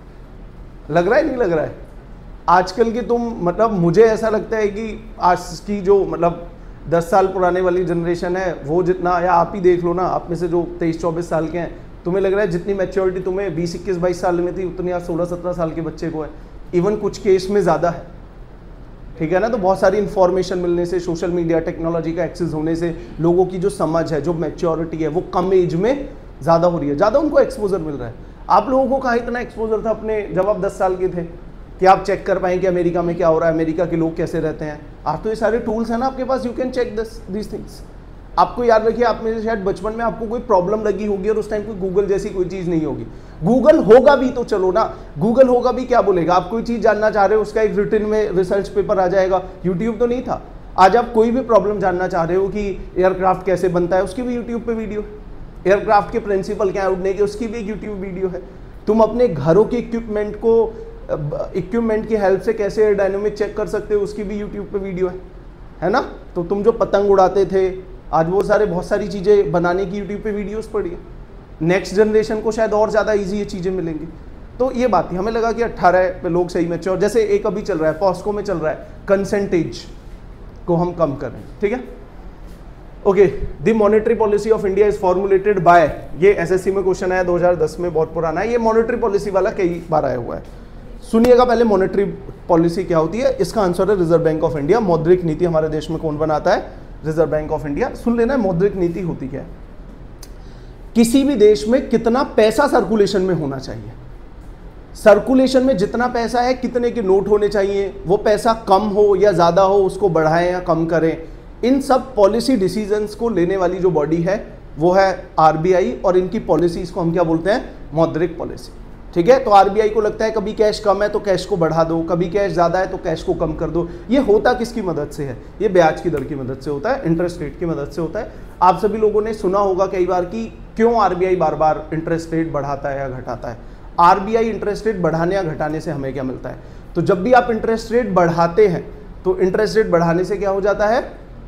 लग रहा है नहीं लग रहा है? आजकल के तुम, मतलब मुझे ऐसा लगता है कि आज की जो मतलब 10 साल पुराने वाली जनरेशन है वो जितना, या आप ही देख लो ना, आप में से जो 23-24 साल के हैं, तुम्हें लग रहा है जितनी मैच्योरिटी तुम्हें 20-21-22 साल में थी उतनी आज 16-17 साल के बच्चे को है। इवन कुछ केस में ज़्यादा है। ठीक है ना? तो बहुत सारी इन्फॉर्मेशन मिलने से, सोशल मीडिया टेक्नोलॉजी का एक्सेस होने से लोगों की जो समझ है, जो मैच्योरिटी है, वो कम एज में ज़्यादा हो रही है, ज़्यादा उनको एक्सपोजर मिल रहा है। आप लोगों को कहाँ इतना एक्सपोजर था अपने जब आप 10 साल के थे कि आप चेक कर पाएँ कि अमेरिका में क्या हो रहा है, अमेरिका के लोग कैसे रहते हैं? आज तो ये सारे टूल्स हैं ना आपके पास, you can check these things. आपको याद रखिए, आप में से शायद बचपन में आपको कोई प्रॉब्लम लगी होगी और उस टाइम कोई गूगल जैसी कोई चीज़ नहीं होगी। गूगल होगा भी तो चलो ना, गूगल होगा भी क्या बोलेगा? आप कोई चीज़ जानना चाह रहे हो, उसका एक रिटन में रिसर्च पेपर आ जाएगा। यूट्यूब तो नहीं था। आज आप कोई भी प्रॉब्लम जानना चाह रहे हो कि एयरक्राफ्ट कैसे बनता है, उसकी भी यूट्यूब पे वीडियो है। एयरक्राफ्ट के प्रिंसिपल क्या है उड़ने के, उसकी भी एक यूट्यूब वीडियो है। तुम अपने घरों के इक्विपमेंट की हेल्प से कैसे एयरडायनामिक चेक कर सकते हो, उसकी भी यूट्यूब पे वीडियो है ना? तो तुम जो पतंग उड़ाते थे, आज वो बहुत सारी चीज़ें बनाने की यूट्यूब पे वीडियोस पढ़िए। नेक्स्ट जनरेशन को शायद और ज़्यादा इजी ये चीज़ें मिलेंगी। तो ये बात थी, हमें लगा कि 18 पे लोग सही मैच्योर, जैसे एक अभी चल रहा है, पॉस्को में चल रहा है, कंसेंटेज को हम कम कर रहे हैं। ठीक है, okay. The monetary policy of India is formulated by, ये एसएससी में क्वेश्चन आया 2010 में, बहुत पुराना है ये। मॉनेटरी पॉलिसी वाला कई बार आया हुआ है। सुनिएगा पहले, मॉनेटरी पॉलिसी क्या होती है? इसका आंसर है रिजर्व बैंक ऑफ इंडिया। मौद्रिक नीति हमारे देश में कौन बनाता है? Reserve Bank of India. सुन लेना, मौद्रिक नीति होती क्या है? किसी भी देश में कितना पैसा सर्कुलेशन में होना चाहिए, सर्कुलेशन में जितना पैसा है कितने के नोट होने चाहिए, वो पैसा कम हो या ज्यादा हो, उसको बढ़ाएं या कम करें, इन सब पॉलिसी डिसीजंस को लेने वाली जो बॉडी है वो है आरबीआई, और इनकी पॉलिसीज को हम क्या बोलते हैं? मौद्रिक पॉलिसी। ठीक है। तो आरबीआई को लगता है कभी कैश कम है तो कैश को बढ़ा दो, कभी कैश ज़्यादा है तो कैश को कम कर दो। ये होता किसकी मदद से है? ये ब्याज की दर की मदद से होता है, इंटरेस्ट रेट की मदद से होता है। आप सभी लोगों ने सुना होगा कई बार कि क्यों आरबीआई बार बार इंटरेस्ट रेट बढ़ाता है या घटाता है। आरबीआई इंटरेस्ट रेट बढ़ाने या घटाने से हमें क्या मिलता है? तो जब भी आप इंटरेस्ट रेट बढ़ाते हैं तो इंटरेस्ट रेट बढ़ाने से क्या हो जाता है?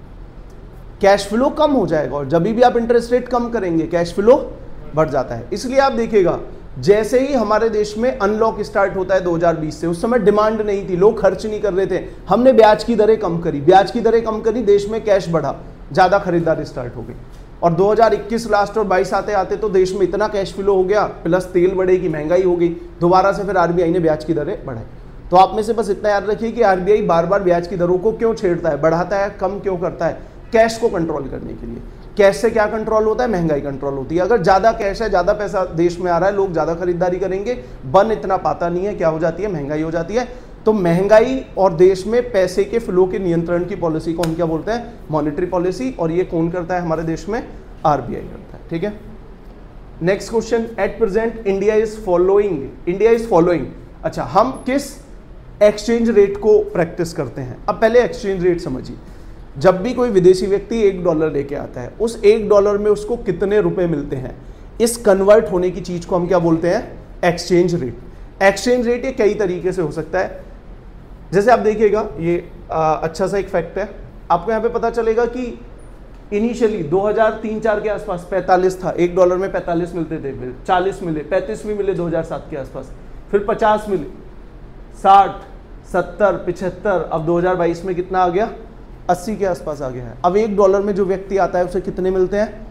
कैश फ्लो कम हो जाएगा, और जब भी आप इंटरेस्ट रेट कम करेंगे कैश फ्लो बढ़ जाता है। इसलिए आप देखिएगा जैसे ही हमारे देश में अनलॉक स्टार्ट होता है 2020 से, उस समय डिमांड नहीं थी, लोग खर्च नहीं कर रहे थे, हमने ब्याज की दरें कम करी, ब्याज की दरें कम करी, देश में कैश बढ़ा, ज़्यादा खरीदारी स्टार्ट हो गई। और 2021 लास्ट और 22 आते आते तो देश में इतना कैश फ्लो हो गया, प्लस तेल बढ़ेगी, महंगाई हो गई, दोबारा से फिर आरबीआई ने ब्याज की दरें बढ़ाई। तो आप में से बस इतना याद रखिए कि आरबीआई बार बार ब्याज की दरों को क्यों छेड़ता है, बढ़ाता है, कम क्यों करता है? कैश को कंट्रोल करने के लिए। कैश से क्या कंट्रोल होता है? महंगाई कंट्रोल होती है। अगर ज़्यादा कैश है, ज़्यादा पैसा देश में आ रहा है, लोग ज़्यादा खरीदारी करेंगे, बन इतना पाता नहीं है, क्या हो जाती है? महंगाई हो जाती है। तो महंगाई और देश में पैसे के फ्लो के नियंत्रण की पॉलिसी को हम क्या बोलते हैं? Monetary policy. और ये कौन करता है हमारे देश में? आरबीआई करता है। ठीक है। Next question, at present India is following. अच्छा, हम किस एक्सचेंज रेट को प्रैक्टिस करते हैं? अब पहले एक्सचेंज रेट समझिए। जब भी कोई विदेशी व्यक्ति $1 लेके आता है, उस $1 में उसको कितने रुपए मिलते हैं, इस कन्वर्ट होने की चीज को हम क्या बोलते हैं? Exchange rate. एक्सचेंज रेट ये कई तरीके से हो सकता है। जैसे आप देखिएगा, ये अच्छा सा एक फैक्ट है, आपको यहाँ पे पता चलेगा कि इनिशियली 2003-4 के आसपास 45 था, $1 में 45 मिलते थे, फिर 40 मिले, 35 भी मिले 2007 के आसपास, फिर 50 मिले, 60, 70, 75, अब 2022 में कितना आ गया? 80 के आसपास आ गया है। अब $1 में जो व्यक्ति आता है उसे कितने मिलते हैं?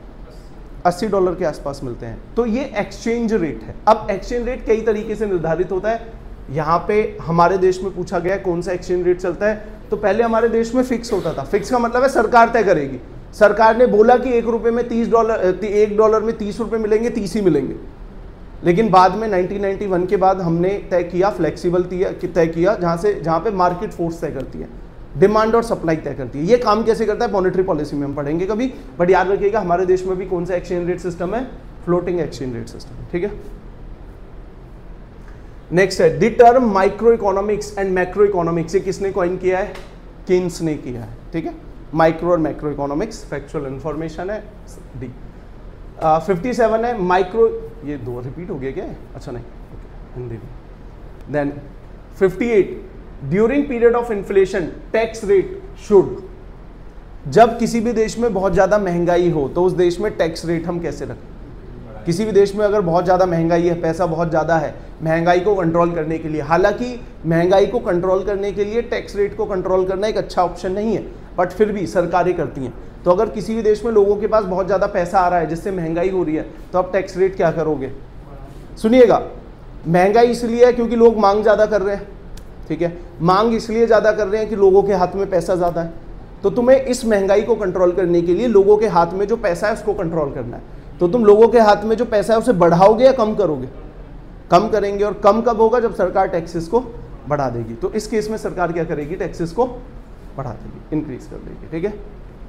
$80 के आसपास मिलते हैं। तो ये एक्सचेंज रेट है। अब एक्सचेंज रेट कई तरीके से निर्धारित होता है। यहाँ पे हमारे देश में पूछा गया कौन सा एक्सचेंज रेट चलता है, तो पहले हमारे देश में फिक्स होता था। फिक्स का मतलब है सरकार तय करेगी। सरकार ने बोला कि $1 में $1 में 30 रुपये मिलेंगे, 30 ही मिलेंगे। लेकिन बाद में 1991 के बाद हमने तय किया, फ्लेक्सिबल तय किया, जहाँ पे मार्केट फोर्स तय करती है, डिमांड और सप्लाई तय करती है। ये काम कैसे करता है? मॉनेटरी पॉलिसी में हम पढ़ेंगे कभी, बट याद रखिएगा हमारे देश में भी कौन सा एक्सचेंज रेट सिस्टम है? Floating exchange rate system. ठीक है। नेक्स्ट है, the term microeconomics and macroeconomics, ये किसने कॉइन किया है? केन्स ने किया है। ठीक है। माइक्रो और मैक्रो इकोनॉमिक्स, फैक्चुअल इंफॉर्मेशन है डी। 57 है माइक्रो, ये 2 रिपीट हो गया क्या? अच्छा नहीं, हिंदी में। Then 58, during period of inflation tax rate should, जब किसी भी देश में बहुत ज़्यादा महंगाई हो तो उस देश में टैक्स रेट हम कैसे रखें? किसी भी देश में अगर बहुत ज़्यादा महंगाई है, पैसा बहुत ज़्यादा है, महंगाई को कंट्रोल करने के लिए, हालांकि महंगाई को कंट्रोल करने के लिए टैक्स रेट को कंट्रोल करना एक अच्छा ऑप्शन नहीं है, बट फिर भी सरकारें करती हैं। तो अगर किसी भी देश में लोगों के पास बहुत ज़्यादा पैसा आ रहा है जिससे महंगाई हो रही है, तो आप टैक्स रेट क्या करोगे? सुनिएगा, महंगाई इसलिए है क्योंकि लोग मांग ज़्यादा कर रहे हैं। ठीक है। मांग इसलिए ज़्यादा कर रहे हैं कि लोगों के हाथ में पैसा ज़्यादा है। तो तुम्हें इस महंगाई को कंट्रोल करने के लिए लोगों के हाथ में जो पैसा है उसको कंट्रोल करना है। तो तुम लोगों के हाथ में जो पैसा है उसे बढ़ाओगे या कम करोगे? कम करेंगे। और कम कब होगा? जब सरकार टैक्सेस को बढ़ा देगी। तो इस केस में सरकार क्या करेगी? टैक्सेस को बढ़ा देगी, इंक्रीज कर देगी। ठीक है।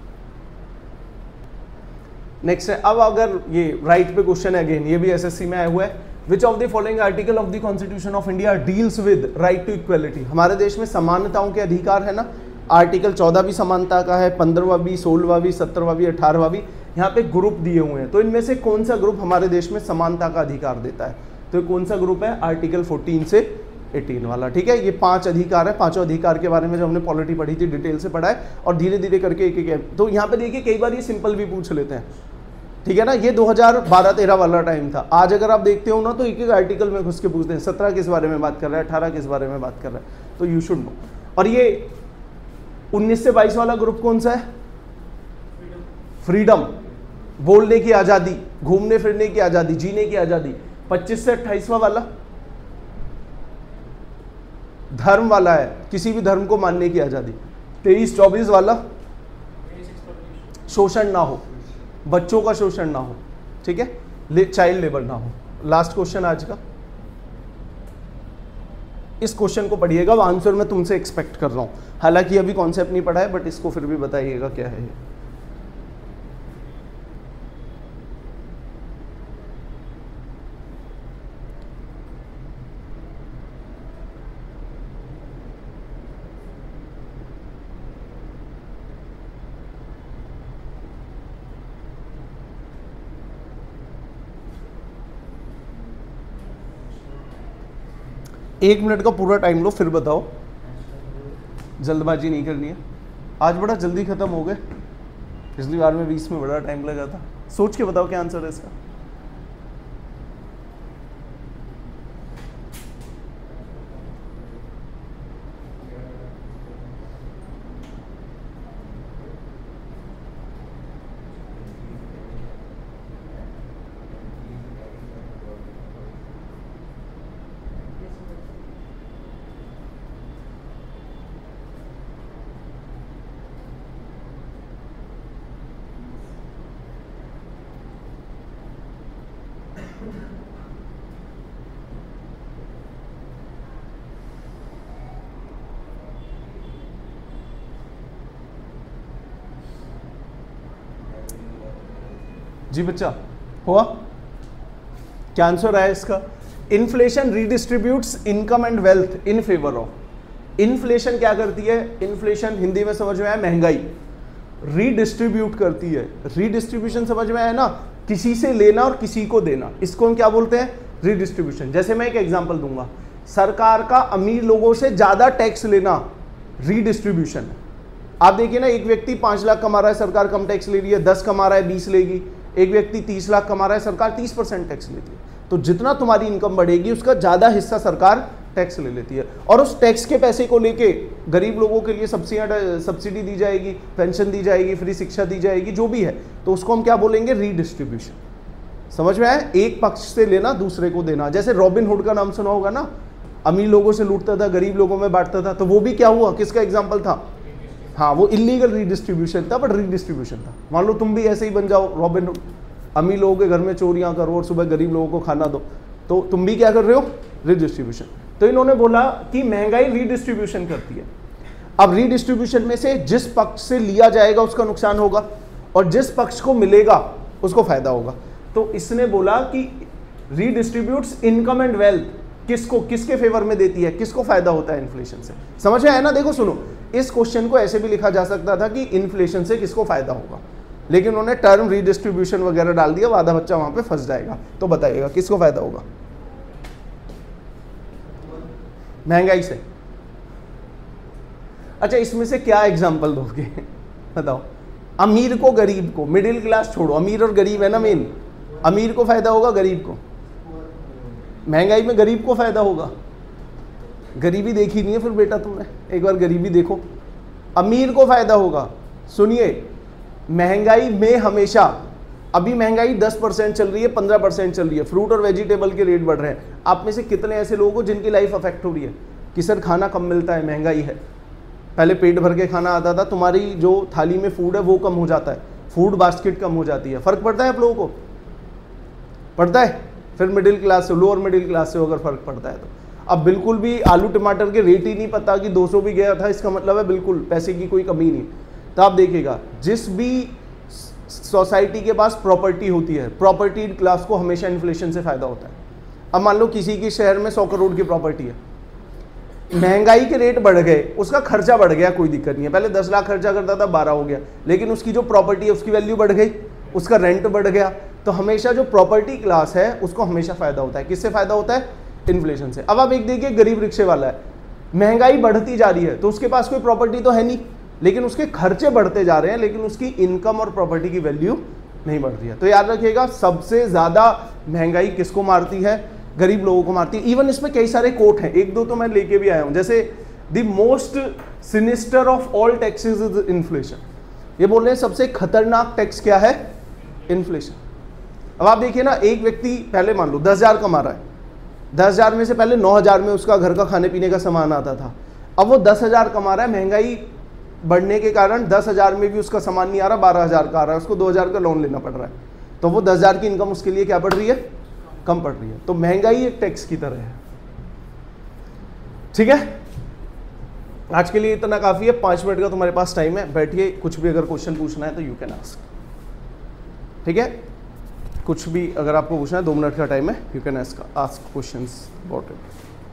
नेक्स्ट है, अब अगर ये राइट पे क्वेश्चन है, अगेन ये भी एसएससी में आया हुआ है, which of the following article of the constitution of India deals with right to equality. हमारे देश में समानताओं के अधिकार है ना, आर्टिकल 14 भी समानता का है, 15वां भी, 16वां भी, 17वां भी, 18वां भी, यहाँ पे ग्रुप दिए हुए हैं। तो इनमें से कौन सा ग्रुप हमारे देश में समानता का अधिकार देता है? तो कौन सा ग्रुप है? आर्टिकल 14 से 18 वाला। ठीक है। ये 5 अधिकार है। 5 अधिकार के बारे में जब हमने पॉलिटी पढ़ी थी डिटेल से पढ़ा है, और धीरे धीरे करके एक एक। तो यहाँ पे देखिए कई बार ये सिंपल भी पूछ लेते हैं। ठीक है ना, ये 2012-13 वाला टाइम था। आज अगर आप देखते हो ना तो एक एक आर्टिकल में घुस के पूछते हैं, 17 किस बारे में बात कर रहा है, 18 किस बारे में बात कर रहा है, तो यू शुड नो। और ये 19 से 22 वाला ग्रुप कौन सा है? फ्रीडम, बोलने की आज़ादी, घूमने फिरने की आज़ादी, जीने की आज़ादी। 25 से 28वां वाला धर्म वाला है, किसी भी धर्म को मानने की आज़ादी। 23-24 वाला शोषण ना हो, बच्चों का शोषण ना हो। ठीक है। चाइल्ड लेबर ना हो। लास्ट क्वेश्चन आज का, इस क्वेश्चन को पढ़िएगा, आंसर मैं तुमसे एक्सपेक्ट कर रहा हूं। हालांकि अभी कॉन्सेप्ट नहीं पढ़ा है, बट इसको फिर भी बताइएगा क्या है ये। 1 मिनट का पूरा टाइम लो, फिर बताओ, जल्दबाजी नहीं करनी है। आज बड़ा जल्दी खत्म हो गए, पिछली बार में 20 में बड़ा टाइम लगा था। सोच के बताओ क्या आंसर है इसका। जी बच्चा, हुआ क्या आंसर आया इसका? Inflation redistributes income and wealth in favour of. Inflation क्या करती है? इन्फ्लेशन हिंदी में समझ में आया, महंगाई रीडिस्ट्रीब्यूट करती है। रीडिस्ट्रीब्यूशन समझ में आया ना, किसी से लेना और किसी को देना, इसको हम क्या बोलते हैं? रीडिस्ट्रीब्यूशन। जैसे मैं एक एग्जांपल दूंगा, सरकार का अमीर लोगों से ज्यादा टैक्स लेना रीडिस्ट्रीब्यूशन है। आप देखिए ना, एक व्यक्ति 5 लाख कमा रहा है, सरकार कम टैक्स ले रही है, 10 कमा रहा है 20 लेगी। एक व्यक्ति 30 लाख कमा रहा है, सरकार 30% टैक्स लेती है। तो जितना तुम्हारी इनकम बढ़ेगी उसका ज्यादा हिस्सा सरकार टैक्स ले लेती है, और उस टैक्स के पैसे को लेके गरीब लोगों के लिए सब्सिडी दी जाएगी, पेंशन दी जाएगी, फ्री शिक्षा दी जाएगी, जो भी है, तो उसको हम क्या बोलेंगे? रीडिस्ट्रीब्यूशन। समझ में आया? एक पक्ष से लेना, दूसरे को देना। जैसे रॉबिन हुड का नाम सुना होगा ना, अमीर लोगों से लूटता था, गरीब लोगों में बांटता था, तो वो भी क्या हुआ? किसका एग्जाम्पल था? हाँ, वो इलीगल रीडिस्ट्रीब्यूशन था, बट रीडिस्ट्रीब्यूशन था। मान लो तुम भी ऐसे ही बन जाओ रॉबिन हुड, अमीर लोगों के घर में चोरियां करो और सुबह गरीब लोगों को खाना दो, तो तुम भी क्या कर रहे हो? रीडिस्ट्रीब्यूशन। तो इन्होंने बोला कि महंगाई रीडिस्ट्रीब्यूशन करती है। अब रीडिस्ट्रीब्यूशन में से जिस पक्ष से लिया जाएगा उसका नुकसान होगा, और जिस पक्ष को मिलेगा उसको फायदा होगा। तो इसने बोला कि रीडिस्ट्रीब्यूट्स इनकम एंड वेल्थ, किसको, किसके फेवर में देती है, किसको फायदा होता है इन्फ्लेशन से। समझ में आया ना? देखो सुनो, इस क्वेश्चन को ऐसे भी लिखा जा सकता था कि इन्फ्लेशन से किसको फायदा होगा, लेकिन उन्होंने टर्म रीडिस्ट्रीब्यूशन वगैरह डाल दिया, आधा बच्चा वहां पे फंस जाएगा। तो बताइएगा किसको फायदा होगा? महंगाई से। अच्छा, इसमें से क्या एग्जांपल दोगे? बताओ। अमीर को, गरीब को, मिडिल क्लास छोड़ो, अमीर और गरीब है ना मेन। अमीर को फायदा होगा, गरीब को? महंगाई में गरीब को फायदा होगा? गरीबी देखी नहीं है फिर बेटा तुमने, एक बार गरीबी देखो। अमीर को फायदा होगा। सुनिए, महंगाई में हमेशा, अभी महंगाई 10% चल रही है, 15% चल रही है, फ्रूट और वेजिटेबल के रेट बढ़ रहे हैं। आप में से कितने ऐसे लोग हो जिनकी लाइफ अफेक्ट हो रही है कि सर खाना कम मिलता है, महंगाई है। पहले पेट भर के खाना आता था, तुम्हारी जो थाली में फूड है वो कम हो जाता है, फूड बास्केट कम हो जाती है। फर्क पड़ता है आप लोगों को? पड़ता है? फिर मिडिल क्लास से, लोअर मिडिल क्लास से अगर फर्क पड़ता है तो अब बिल्कुल भी आलू टमाटर के रेट ही नहीं पता कि 200 भी गया था, इसका मतलब है बिल्कुल पैसे की कोई कमी नहीं। तो आप देखिएगा, जिस भी सोसाइटी के पास प्रॉपर्टी होती है, प्रॉपर्टी क्लास को हमेशा इन्फ्लेशन से फायदा होता है। अब मान लो किसी के शहर में 100 करोड़ की प्रॉपर्टी है, महंगाई के रेट बढ़ गए, उसका खर्चा बढ़ गया, कोई दिक्कत नहीं है। पहले 10 लाख खर्चा करता था, 12 हो गया, लेकिन उसकी जो प्रॉपर्टी है उसकी वैल्यू बढ़ गई, उसका रेंट बढ़ गया। तो हमेशा जो प्रॉपर्टी क्लास है उसको हमेशा फायदा होता है। किससे फायदा होता है? इन्फ्लेशन से। अब आप एक देखिए, गरीब रिक्शे वाला है, महंगाई बढ़ती जा रही है तो उसके पास कोई प्रॉपर्टी तो है नहीं, लेकिन उसके खर्चे बढ़ते जा रहे हैं, लेकिन उसकी इनकम और प्रॉपर्टी की वैल्यू नहीं बढ़ रही है। तो याद रखिएगा, सबसे ज्यादा महंगाई किसको मारती है? गरीब लोगों को मारती है। इवन इसमें कई सारे कोट हैं, एक दो तो मैं लेके भी आया हूं, जैसे the most sinister of all taxes is inflation. ये बोल रहे हैं सबसे खतरनाक टैक्स क्या है? इन्फ्लेशन। अब आप देखिए ना, एक व्यक्ति पहले मान लो 10,000 कमा रहा है, 10,000 में से पहले 9,000 में उसका घर का खाने पीने का सामान आता था। अब वो 10,000 कमा रहा है, महंगाई बढ़ने के कारण 10,000 में भी उसका सामान नहीं आ रहा, 12,000 का आ रहा है, उसको 2,000 का लोन लेना पड़ रहा है। तो वो 10,000 की इनकम उसके लिए क्या बढ़ रही है? कम पड़ रही है। तो महंगाई एक टैक्स की तरह है। ठीक है, आज के लिए इतना काफी है। 5 मिनट का तुम्हारे पास टाइम है, बैठिए, कुछ भी अगर क्वेश्चन पूछना है तो यू कैन आस्क। ठीक है, कुछ भी अगर आपको पूछना है, 2 मिनट का टाइम है, you can ask questions about it.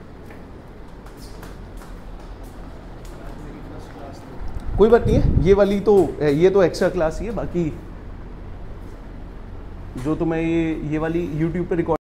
कोई बात नहीं है, ये वाली तो, ये तो एक्स्ट्रा क्लास ही है, बाकी जो तुम्हें ये वाली यूट्यूब पे रिकॉर्ड